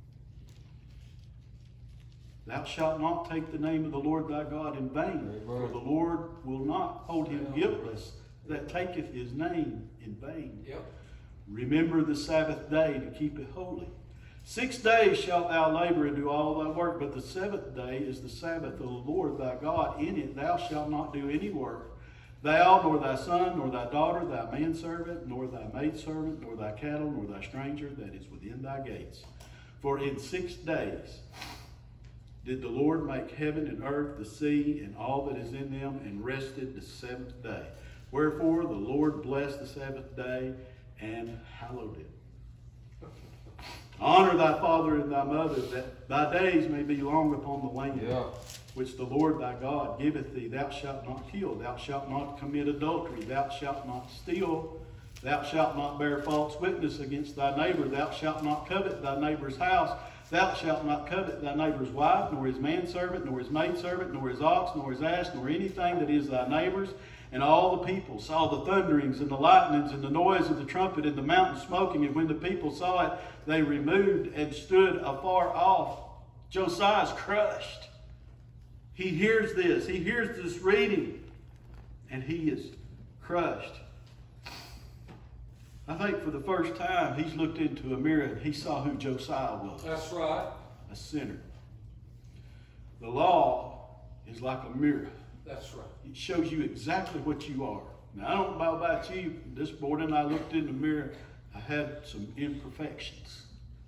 Thou shalt not take the name of the Lord thy God in vain, for the Lord will not hold him guiltless that taketh his name in vain. Yep. Remember the Sabbath day to keep it holy. Six days shalt thou labor and do all thy work, but the seventh day is the Sabbath of the Lord thy God. In it thou shalt not do any work, thou, nor thy son, nor thy daughter, thy manservant, nor thy maidservant, nor thy cattle, nor thy stranger that is within thy gates. For in six days did the Lord make heaven and earth, the sea, and all that is in them, and rested the seventh day. Wherefore the Lord blessed the Sabbath day and hallowed it. Honor thy father and thy mother, that thy days may be long upon the land, Yeah. which the Lord thy God giveth thee. Thou shalt not kill, thou shalt not commit adultery, thou shalt not steal, thou shalt not bear false witness against thy neighbor, thou shalt not covet thy neighbor's house, thou shalt not covet thy neighbor's wife, nor his manservant, nor his maidservant, nor his ox, nor his ass, nor anything that is thy neighbor's. And all the people saw the thunderings and the lightnings and the noise of the trumpet and the mountain smoking. And when the people saw it, they removed and stood afar off. Josiah's crushed. He hears this. He hears this reading. And he is crushed. I think for the first time, he's looked into a mirror and he saw who Josiah was. That's right. A sinner. The law is like a mirror. That's right. It shows you exactly what you are. Now, I don't know about you. This morning I looked in the mirror. I had some imperfections.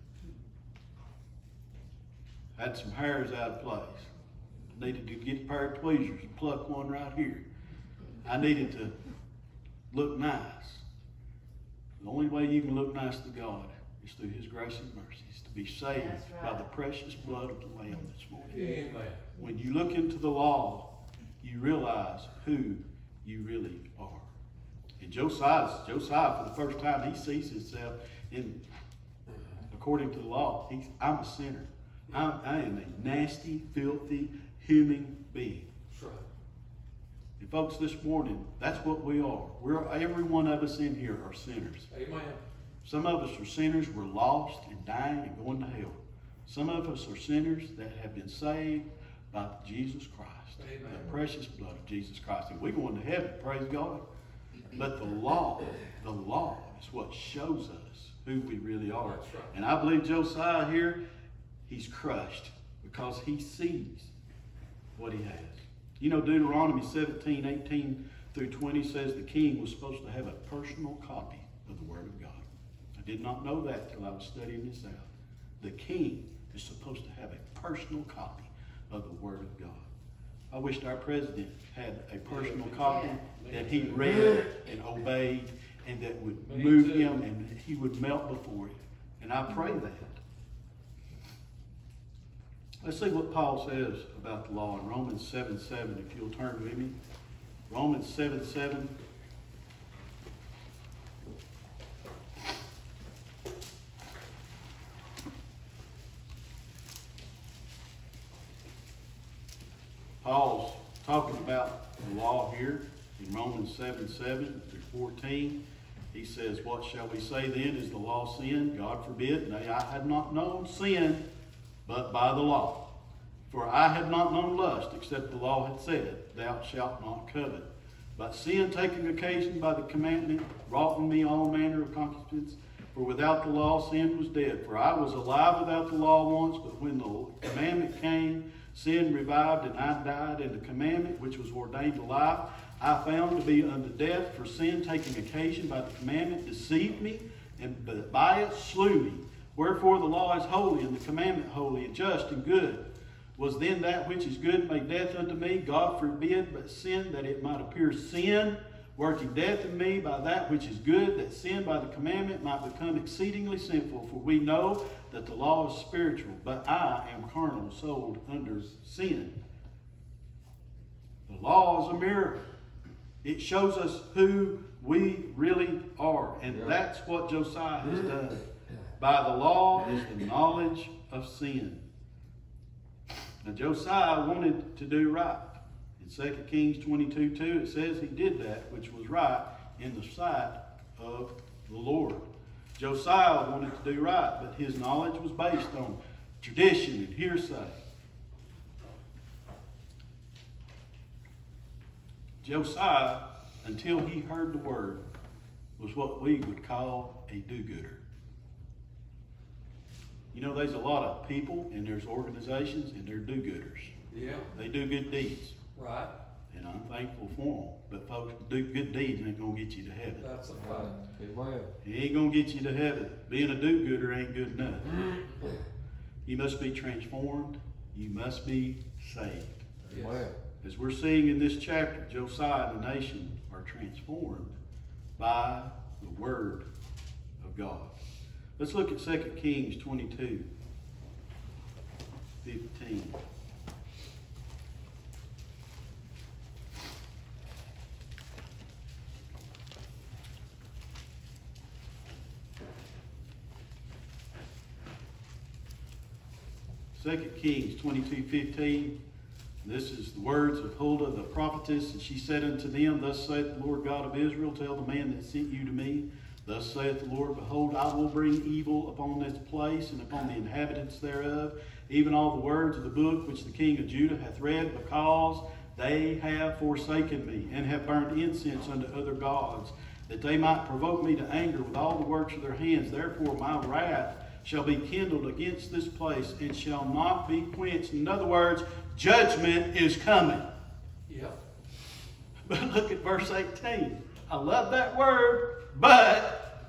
I had some hairs out of place. I needed to get a pair of tweezers and pluck one right here. I needed to look nice. The only way you can look nice to God is through His grace and mercies, to be saved That's by right. the precious blood of the Lamb this morning. Amen. When you look into the law, you realize who you really are. And Josiah, Josiah, for the first time, he sees himself in, according to the law, he's, I'm a sinner. I'm, I am a nasty, filthy human being. That's right. And folks, this morning, that's what we are. We're, every one of us in here are sinners. Amen. Some of us are sinners. We're lost and dying and going to hell. Some of us are sinners that have been saved by Jesus Christ. Amen. The precious blood of Jesus Christ. And we're going to heaven, praise God. But the law, the law is what shows us who we really are. That's right. And I believe Josiah here, he's crushed because he sees what he has. You know, Deuteronomy seventeen, eighteen through twenty says the king was supposed to have a personal copy of the Word of God. I did not know that till I was studying this out. The king is supposed to have a personal copy of the Word of God. I wished our president had a personal copy that he read and obeyed and that would Me move too. him and he would melt before him. And I pray that. Let's see what Paul says about the law in Romans seven seven, if you'll turn with me. Romans seven seven. Paul's talking about the law here in Romans seven seven through fourteen. He says, what shall we say then? Is the law sin? God forbid. Nay, I had not known sin but by the law. For I had not known lust except the law had said, thou shalt not covet. But sin, taking occasion by the commandment, wrought in me all manner of concupiscence. For without the law sin was dead. For I was alive without the law once, but when the commandment came, sin revived, and I died, and the commandment which was ordained to life, I found to be unto death. For sin, taking occasion by the commandment, deceived me, and by it slew me. Wherefore the law is holy, and the commandment holy, and just, and good. Was then that which is good made death unto me? God forbid, but sin, that it might appear sin, working death in me by that which is good, that sin by the commandment might become exceedingly sinful. For we know that the law is spiritual, but I am carnal, sold under sin. The law is a mirror. It shows us who we really are. And Yeah. that's what Josiah has done. By the law is the knowledge of sin. Now Josiah wanted to do right. In Second Kings twenty-two two, it says he did that which was right in the sight of the Lord. Josiah wanted to do right, but his knowledge was based on tradition and hearsay. Josiah, until he heard the word, was what we would call a do-gooder. You know, there's a lot of people and there's organizations and they're do-gooders. Yeah. They do good deeds. Right. And I'm thankful for them. But folks, do good deeds ain't gonna get you to heaven. That's a fact. It ain't gonna get you to heaven. Being a do-gooder ain't good enough. You must be transformed. You must be saved. Yes. As we're seeing in this chapter, Josiah and the nation are transformed by the word of God. Let's look at Second Kings twenty-two, fifteen. Second Kings twenty-two, fifteen. This is the words of Huldah the prophetess. And she said unto them, Thus saith the Lord God of Israel, Tell the man that sent you to me, Thus saith the Lord, Behold, I will bring evil upon this place and upon the inhabitants thereof, even all the words of the book which the king of Judah hath read, because they have forsaken me, and have burned incense unto other gods, that they might provoke me to anger with all the works of their hands. Therefore my wrath shall be kindled against this place, and shall not be quenched. In other words, judgment is coming. Yep. But look at verse eighteen. I love that word, but,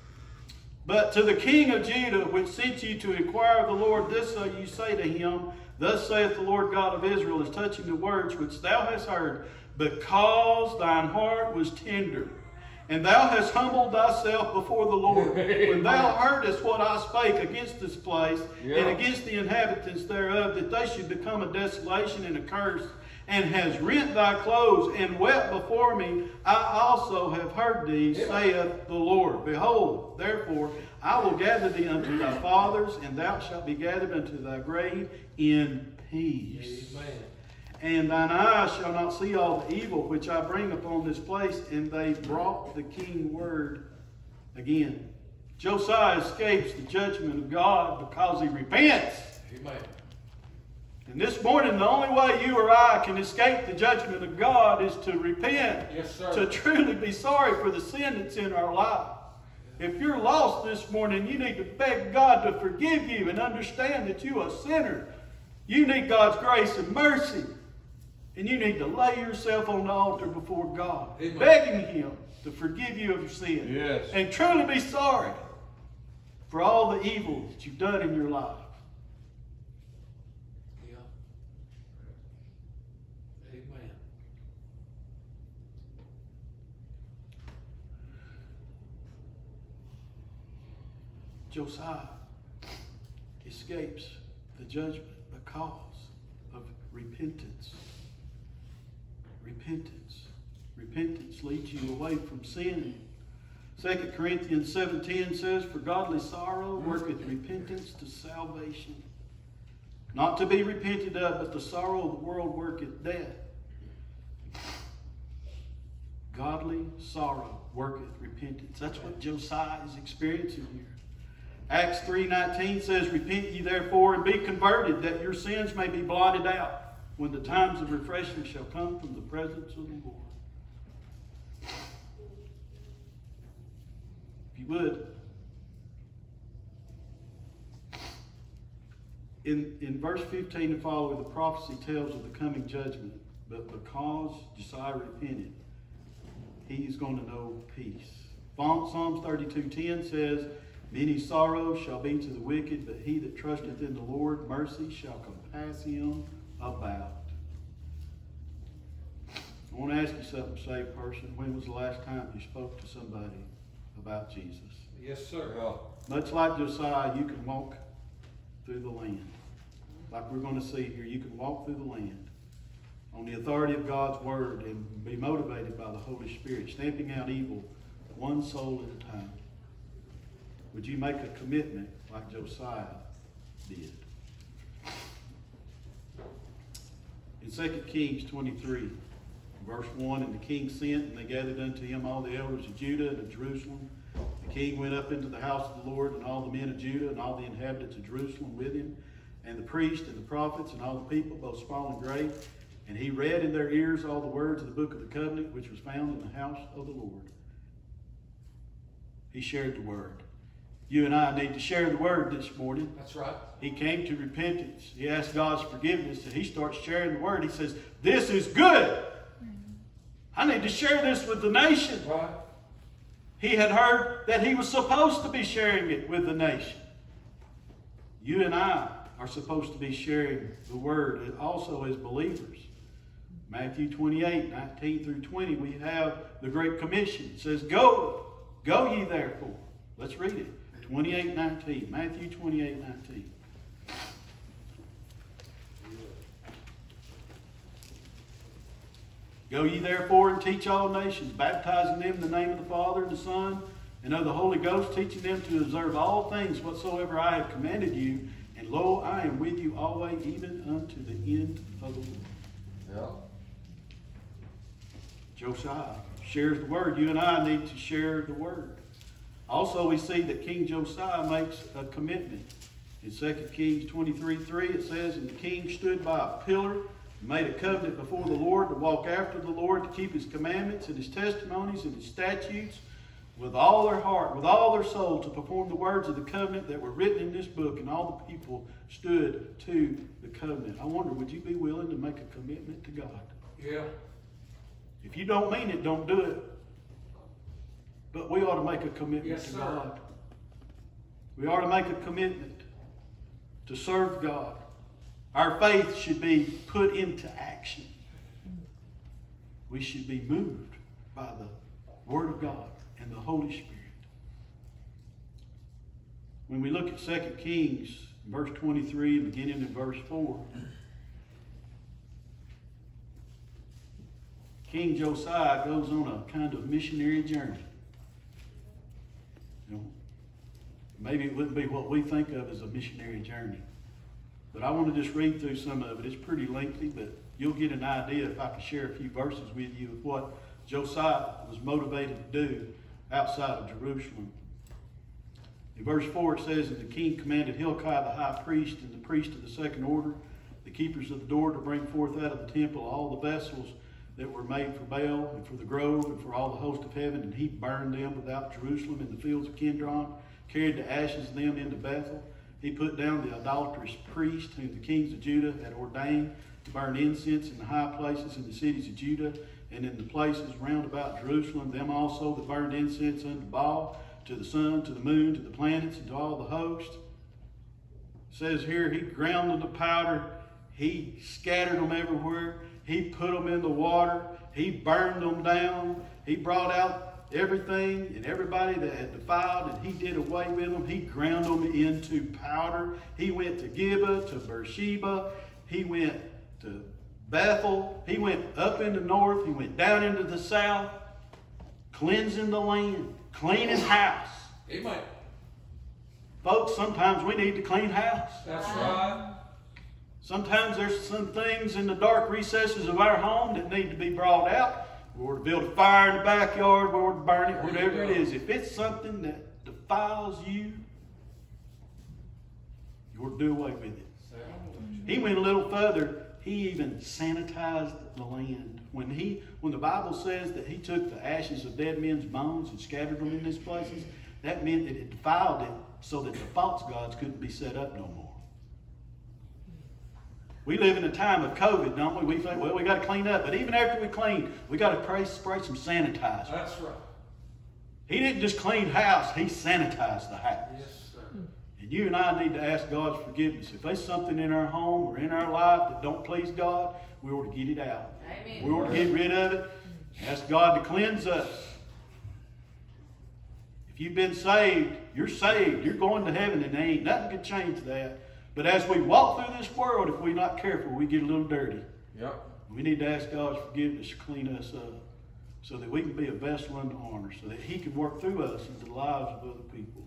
but to the king of Judah, which sent you to inquire of the Lord, this so you say to him, Thus saith the Lord God of Israel, as touching the words which thou hast heard, because thine heart was tender, and thou hast humbled thyself before the Lord, when thou heardest what I spake against this place, yeah. and against the inhabitants thereof, that they should become a desolation and a curse, and has rent thy clothes, and wept before me, I also have heard thee, yeah. saith the Lord. Behold, therefore, I will gather thee unto thy fathers, and thou shalt be gathered unto thy grave in peace. Amen. And thine eyes shall not see all the evil which I bring upon this place. And they brought the king word again. Josiah escapes the judgment of God because he repents. Amen. And this morning, the only way you or I can escape the judgment of God is to repent. Yes, sir. To truly be sorry for the sin that's in our life. If you're lost this morning, you need to beg God to forgive you and understand that you're a sinner. You need God's grace and mercy. And you need to lay yourself on the altar before God, Amen. Begging Him to forgive you of your sin. Yes. And truly be sorry for all the evil that you've done in your life. Yeah. Amen. Josiah escapes the judgment because of repentance. Repentance. Repentance leads you away from sin. Second Corinthians seven ten says, For godly sorrow worketh repentance to salvation. Not to be repented of, but the sorrow of the world worketh death. Godly sorrow worketh repentance. That's what Josiah is experiencing here. Acts three nineteen says, Repent ye therefore and be converted, that your sins may be blotted out, when the times of refreshing shall come from the presence of the Lord. If you would, in, in verse fifteen and following, the prophecy tells of the coming judgment. But because Josiah repented, he is going to know peace. Psalms thirty-two ten says, Many sorrows shall be to the wicked, but he that trusteth in the Lord, mercy shall compass him about. I want to ask you something, saved person. When was the last time you spoke to somebody about Jesus? Yes, sir. Much like Josiah, you can walk through the land. Like we're going to see here, you can walk through the land on the authority of God's word and be motivated by the Holy Spirit, stamping out evil one soul at a time. Would you make a commitment like Josiah did? In Second Kings twenty-three, verse one, And the king sent, and they gathered unto him all the elders of Judah and of Jerusalem. The king went up into the house of the Lord, and all the men of Judah, and all the inhabitants of Jerusalem with him, and the priests and the prophets, and all the people, both small and great. And he read in their ears all the words of the book of the covenant, which was found in the house of the Lord. he shared the word. You and I need to share the word this morning. That's right. He came to repentance. He asked God's forgiveness, and he starts sharing the word. He says, this is good. I need to share this with the nation. Right. He had heard that he was supposed to be sharing it with the nation. You and I are supposed to be sharing the word also as believers. Matthew twenty-eight, nineteen through twenty, we have the Great Commission. It says, go, go ye therefore. Let's read it. twenty-eight nineteen. Matthew twenty-eight nineteen. Go ye therefore and teach all nations, baptizing them in the name of the Father and the Son and of the Holy Ghost, teaching them to observe all things whatsoever I have commanded you. And lo, I am with you always, even unto the end of the world. Yeah. Josiah shares the word. You and I need to share the word. Also, we see that King Josiah makes a commitment. In Second Kings twenty-three three, it says, and the king stood by a pillar and made a covenant before the Lord to walk after the Lord, to keep his commandments and his testimonies and his statutes with all their heart, with all their soul, to perform the words of the covenant that were written in this book. And all the people stood to the covenant. I wonder, would you be willing to make a commitment to God? Yeah. If you don't mean it, don't do it. But we ought to make a commitment Yes, to sir. God. We ought to make a commitment to serve God. Our faith should be put into action. We should be moved by the Word of God and the Holy Spirit. When we look at Second Kings, verse twenty-three, beginning in verse four, King Josiah goes on a kind of missionary journey. You know, maybe it wouldn't be what we think of as a missionary journey. But I want to just read through some of it. It's pretty lengthy, but you'll get an idea if I can share a few verses with you of what Josiah was motivated to do outside of Jerusalem. In verse four it says, and the king commanded Hilkiah the high priest and the priest of the second order, the keepers of the door, to bring forth out of the temple all the vessels that were made for Baal and for the grove and for all the host of heaven, and he burned them without Jerusalem in the fields of Kindron, carried the ashes of them into Bethel. He put down the idolatrous priest whom the kings of Judah had ordained to burn incense in the high places in the cities of Judah and in the places round about Jerusalem, them also that burned incense unto Baal, to the sun, to the moon, to the planets, and to all the host. It says here, he ground them to powder, he scattered them everywhere, he put them in the water, he burned them down, he brought out everything and everybody that had defiled, and he did away with them. He ground them into powder. He went to Gibeah, to Beersheba, he went to Bethel, he went up in the north, he went down into the south, cleansing the land, cleaning house. Amen. Folks, sometimes we need to clean house. That's right. Sometimes there's some things in the dark recesses of our home that need to be brought out. We ought to build a fire in the backyard, we ought to burn it, whatever it is. If it's something that defiles you, you ought to do away with it. He went a little further. He even sanitized the land. When he, when the Bible says that he took the ashes of dead men's bones and scattered them in these places, that meant that it defiled it so that the false gods couldn't be set up no more. We live in a time of COVID, don't we? We think, well, we got to clean up. But even after we clean, we got to spray, spray some sanitizer. That's right. He didn't just clean house, he sanitized the house. Yes, sir. And you and I need to ask God's forgiveness. If there's something in our home or in our life that don't please God, we ought to get it out. Amen. We ought to get rid of it. Ask God to cleanse us. If you've been saved, you're saved. You're going to heaven, and there ain't nothing can change that. But as we walk through this world, if we're not careful, we get a little dirty. Yep. We need to ask God's forgiveness to clean us up so that we can be a vessel unto honor, so that he can work through us into the lives of other people.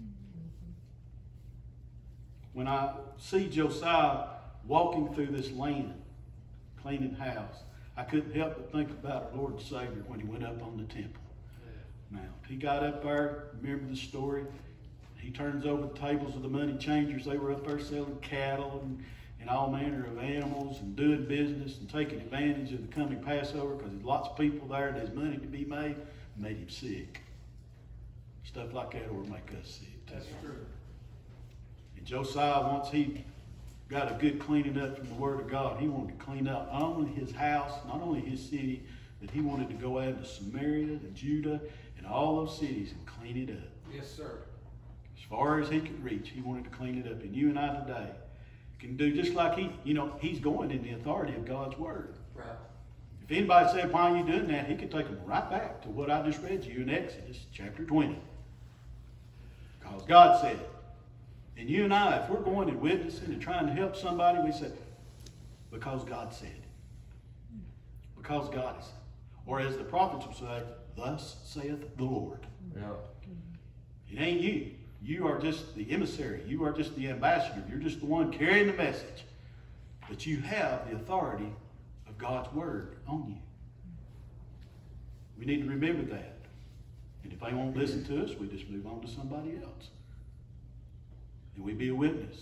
When I see Josiah walking through this land, cleaning house, I couldn't help but think about our Lord and Savior when he went up on the temple. Now, he got up there, remember the story? He turns over the tables of the money changers. They were up there selling cattle and, and all manner of animals and doing business and taking advantage of the coming Passover because there's lots of people there and there's money to be made. Made him sick. Stuff like that will make us sick. That's true. And Josiah, once he got a good cleaning up from the Word of God, he wanted to clean up not only his house, not only his city, but he wanted to go out into Samaria and Judah and all those cities and clean it up. Yes, sir. As far as he could reach, he wanted to clean it up. And you and I today can do just like he, you know, he's going in the authority of God's Word. Right. If anybody said, why are you doing that? He could take them right back to what I just read to you in Exodus chapter twenty. Because God said it. And you and I, if we're going and witnessing and trying to help somebody, we say, because God said it. Because God is. Or as the prophets will say, thus saith the Lord. Yeah. It ain't you. You are just the emissary. You are just the ambassador. You're just the one carrying the message. But you have the authority of God's Word on you. We need to remember that. And if they won't listen to us, we just move on to somebody else. And we be a witness.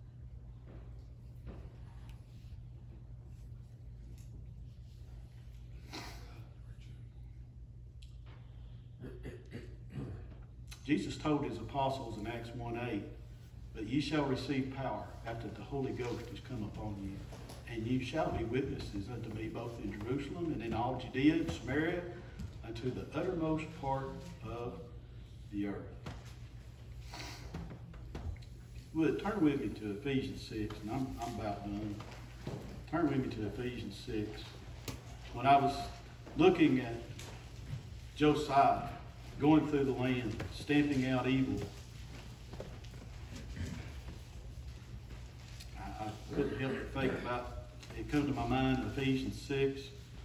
Jesus told his apostles in Acts one eight, but ye shall receive power after the Holy Ghost is come upon you, and you shall be witnesses unto me both in Jerusalem and in all Judea and Samaria, unto the uttermost part of the earth. Would turn with me to Ephesians six, and I'm, I'm about done. Turn with me to Ephesians six. When I was looking at Josiah going through the land, stamping out evil, I, I couldn't help but think about it. Come to my mind in Ephesians six,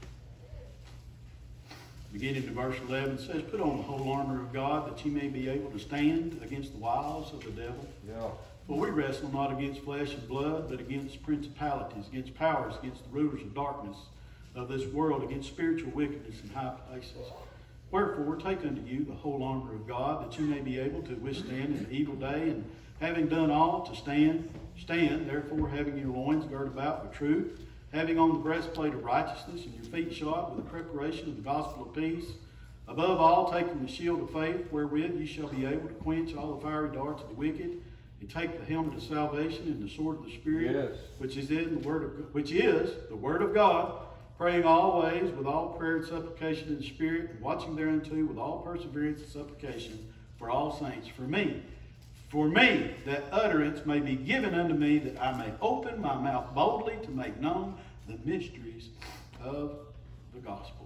beginning in verse eleven, it says, put on the whole armor of God, that ye may be able to stand against the wiles of the devil. Yeah. For we wrestle not against flesh and blood, but against principalities, against powers, against the rulers of darkness of this world, against spiritual wickedness in high places. Wherefore, take unto you the whole armor of God, that you may be able to withstand in the evil day, and having done all, to stand. Stand, therefore, having your loins girded about with truth, having on the breastplate of righteousness, and your feet shod with the preparation of the gospel of peace. Above all, taking the shield of faith, wherewith ye shall be able to quench all the fiery darts of the wicked, and take the helmet of salvation and the sword of the Spirit, Yes. which is in the word of which is the word of God, praying always with all prayer and supplication in the Spirit, and watching thereunto with all perseverance and supplication for all saints. For me, for me, that utterance may be given unto me, that I may open my mouth boldly to make known the mysteries of the gospel.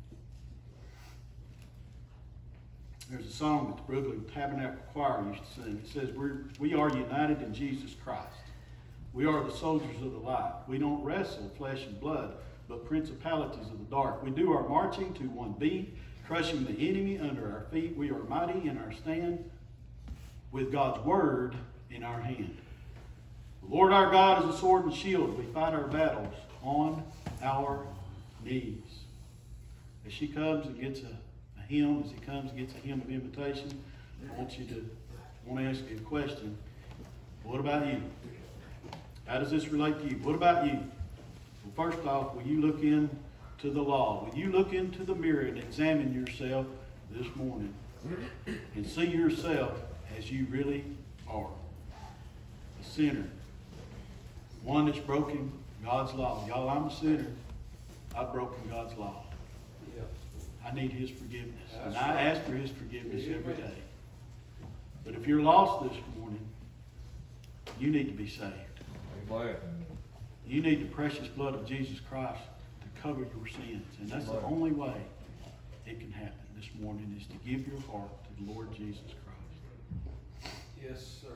There's a song that the Brooklyn Tabernacle Choir used to sing. It says, We're, we are united in Jesus Christ. We are the soldiers of the light. We don't wrestle flesh and blood, but principalities of the dark. We do our marching to one beat, crushing the enemy under our feet. We are mighty in our stand, with God's word in our hand. The Lord our God is a sword and shield. We fight our battles on our knees. As she comes and gets a, a hymn, as he comes and gets a hymn of invitation, I want you to I want to ask you a question. What about you? How does this relate to you? What about you? Well, first off, will you look into the law? Will you look into the mirror and examine yourself this morning and see yourself as you really are? A sinner. One that's broken God's law. Y'all, I'm a sinner. I've broken God's law. Yeah. I need his forgiveness. That's and I right. ask for his forgiveness every day. But if you're lost this morning, you need to be saved. Amen. You need the precious blood of Jesus Christ to cover your sins. And that's the only way it can happen this morning, is to give your heart to the Lord Jesus Christ. Yes, sir.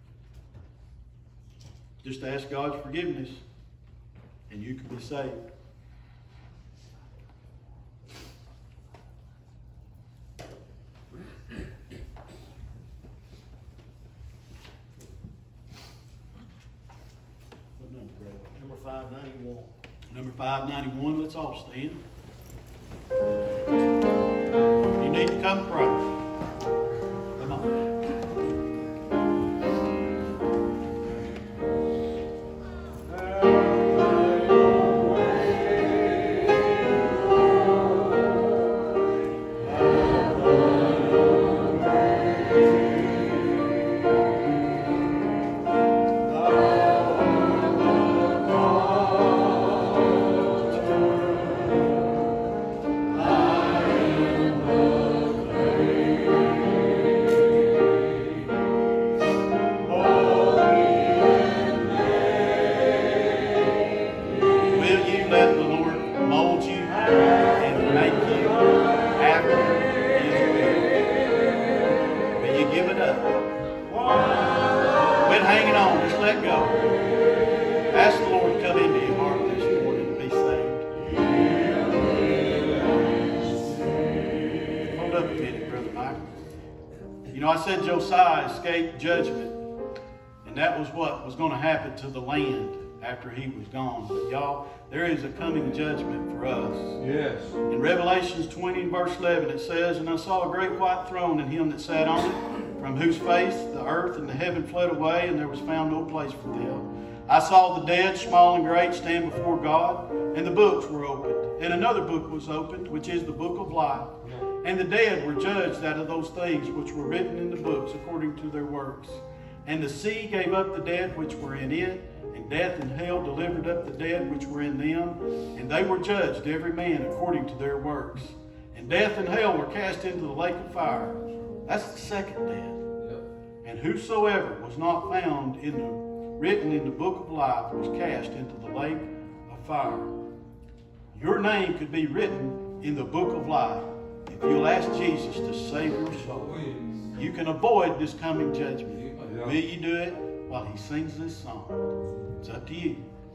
Just ask God's forgiveness, and you can be saved. What number, Brad? Number five ninety-one. Number five ninety-one, let's all stand. You need to come pray. Come on. Have I said Josiah escaped judgment, and that was what was going to happen to the land after he was gone. But y'all, there is a coming judgment for us. Yes. In Revelations twenty and verse eleven it says, "And I saw a great white throne and him that sat on it, from whose face the earth and the heaven fled away, and there was found no place for them. I saw the dead, small and great, stand before God, and the books were opened. And another book was opened, which is the book of life. And the dead were judged out of those things which were written in the books according to their works. And the sea gave up the dead which were in it, and death and hell delivered up the dead which were in them, and they were judged every man according to their works. And death and hell were cast into the lake of fire." That's the second death. "And whosoever was not found in the written in the book of life was cast into the lake of fire." Your name could be written in the book of life if you'll ask Jesus to save your soul. You can avoid this coming judgment. Will you do it while he sings this song? It's up to you.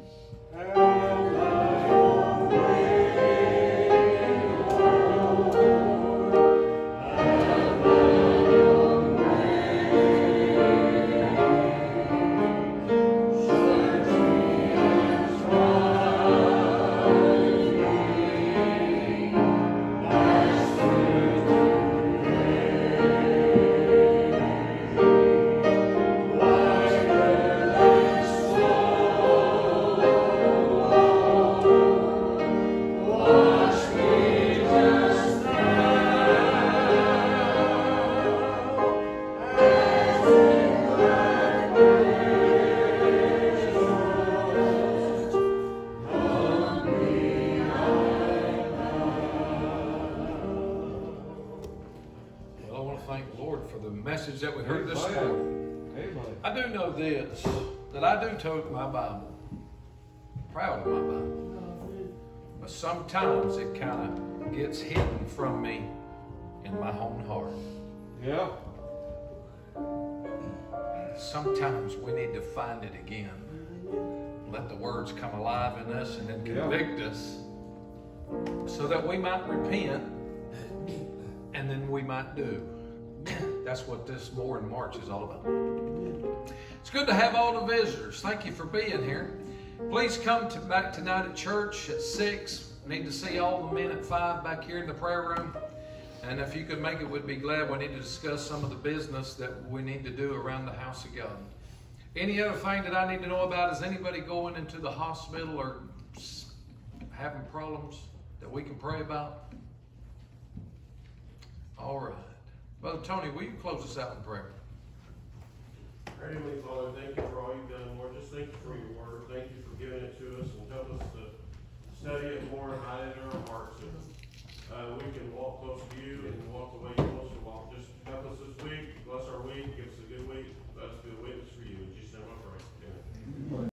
That we heard this morning. I do know this, that I do tote my Bible. I'm proud of my Bible. But sometimes it kind of gets hidden from me in my own heart. Yeah. Sometimes we need to find it again. Let the words come alive in us and then convict yeah. us so that we might repent and then we might do. That's what this More in March is all about. It's good to have all the visitors. Thank you for being here. Please come to back tonight at church at six. Need to see all the men at five back here in the prayer room. And if you could make it, we'd be glad. We need to discuss some of the business that we need to do around the house of God. Any other thing that I need to know about? Is anybody going into the hospital or having problems that we can pray about? All right. Brother Tony, will you close us out in prayer? Our Heavenly Father, thank you for all you've done, Lord. Just thank you for your word. Thank you for giving it to us and help us to study it more and hide it in our hearts. And uh, we can walk close to you and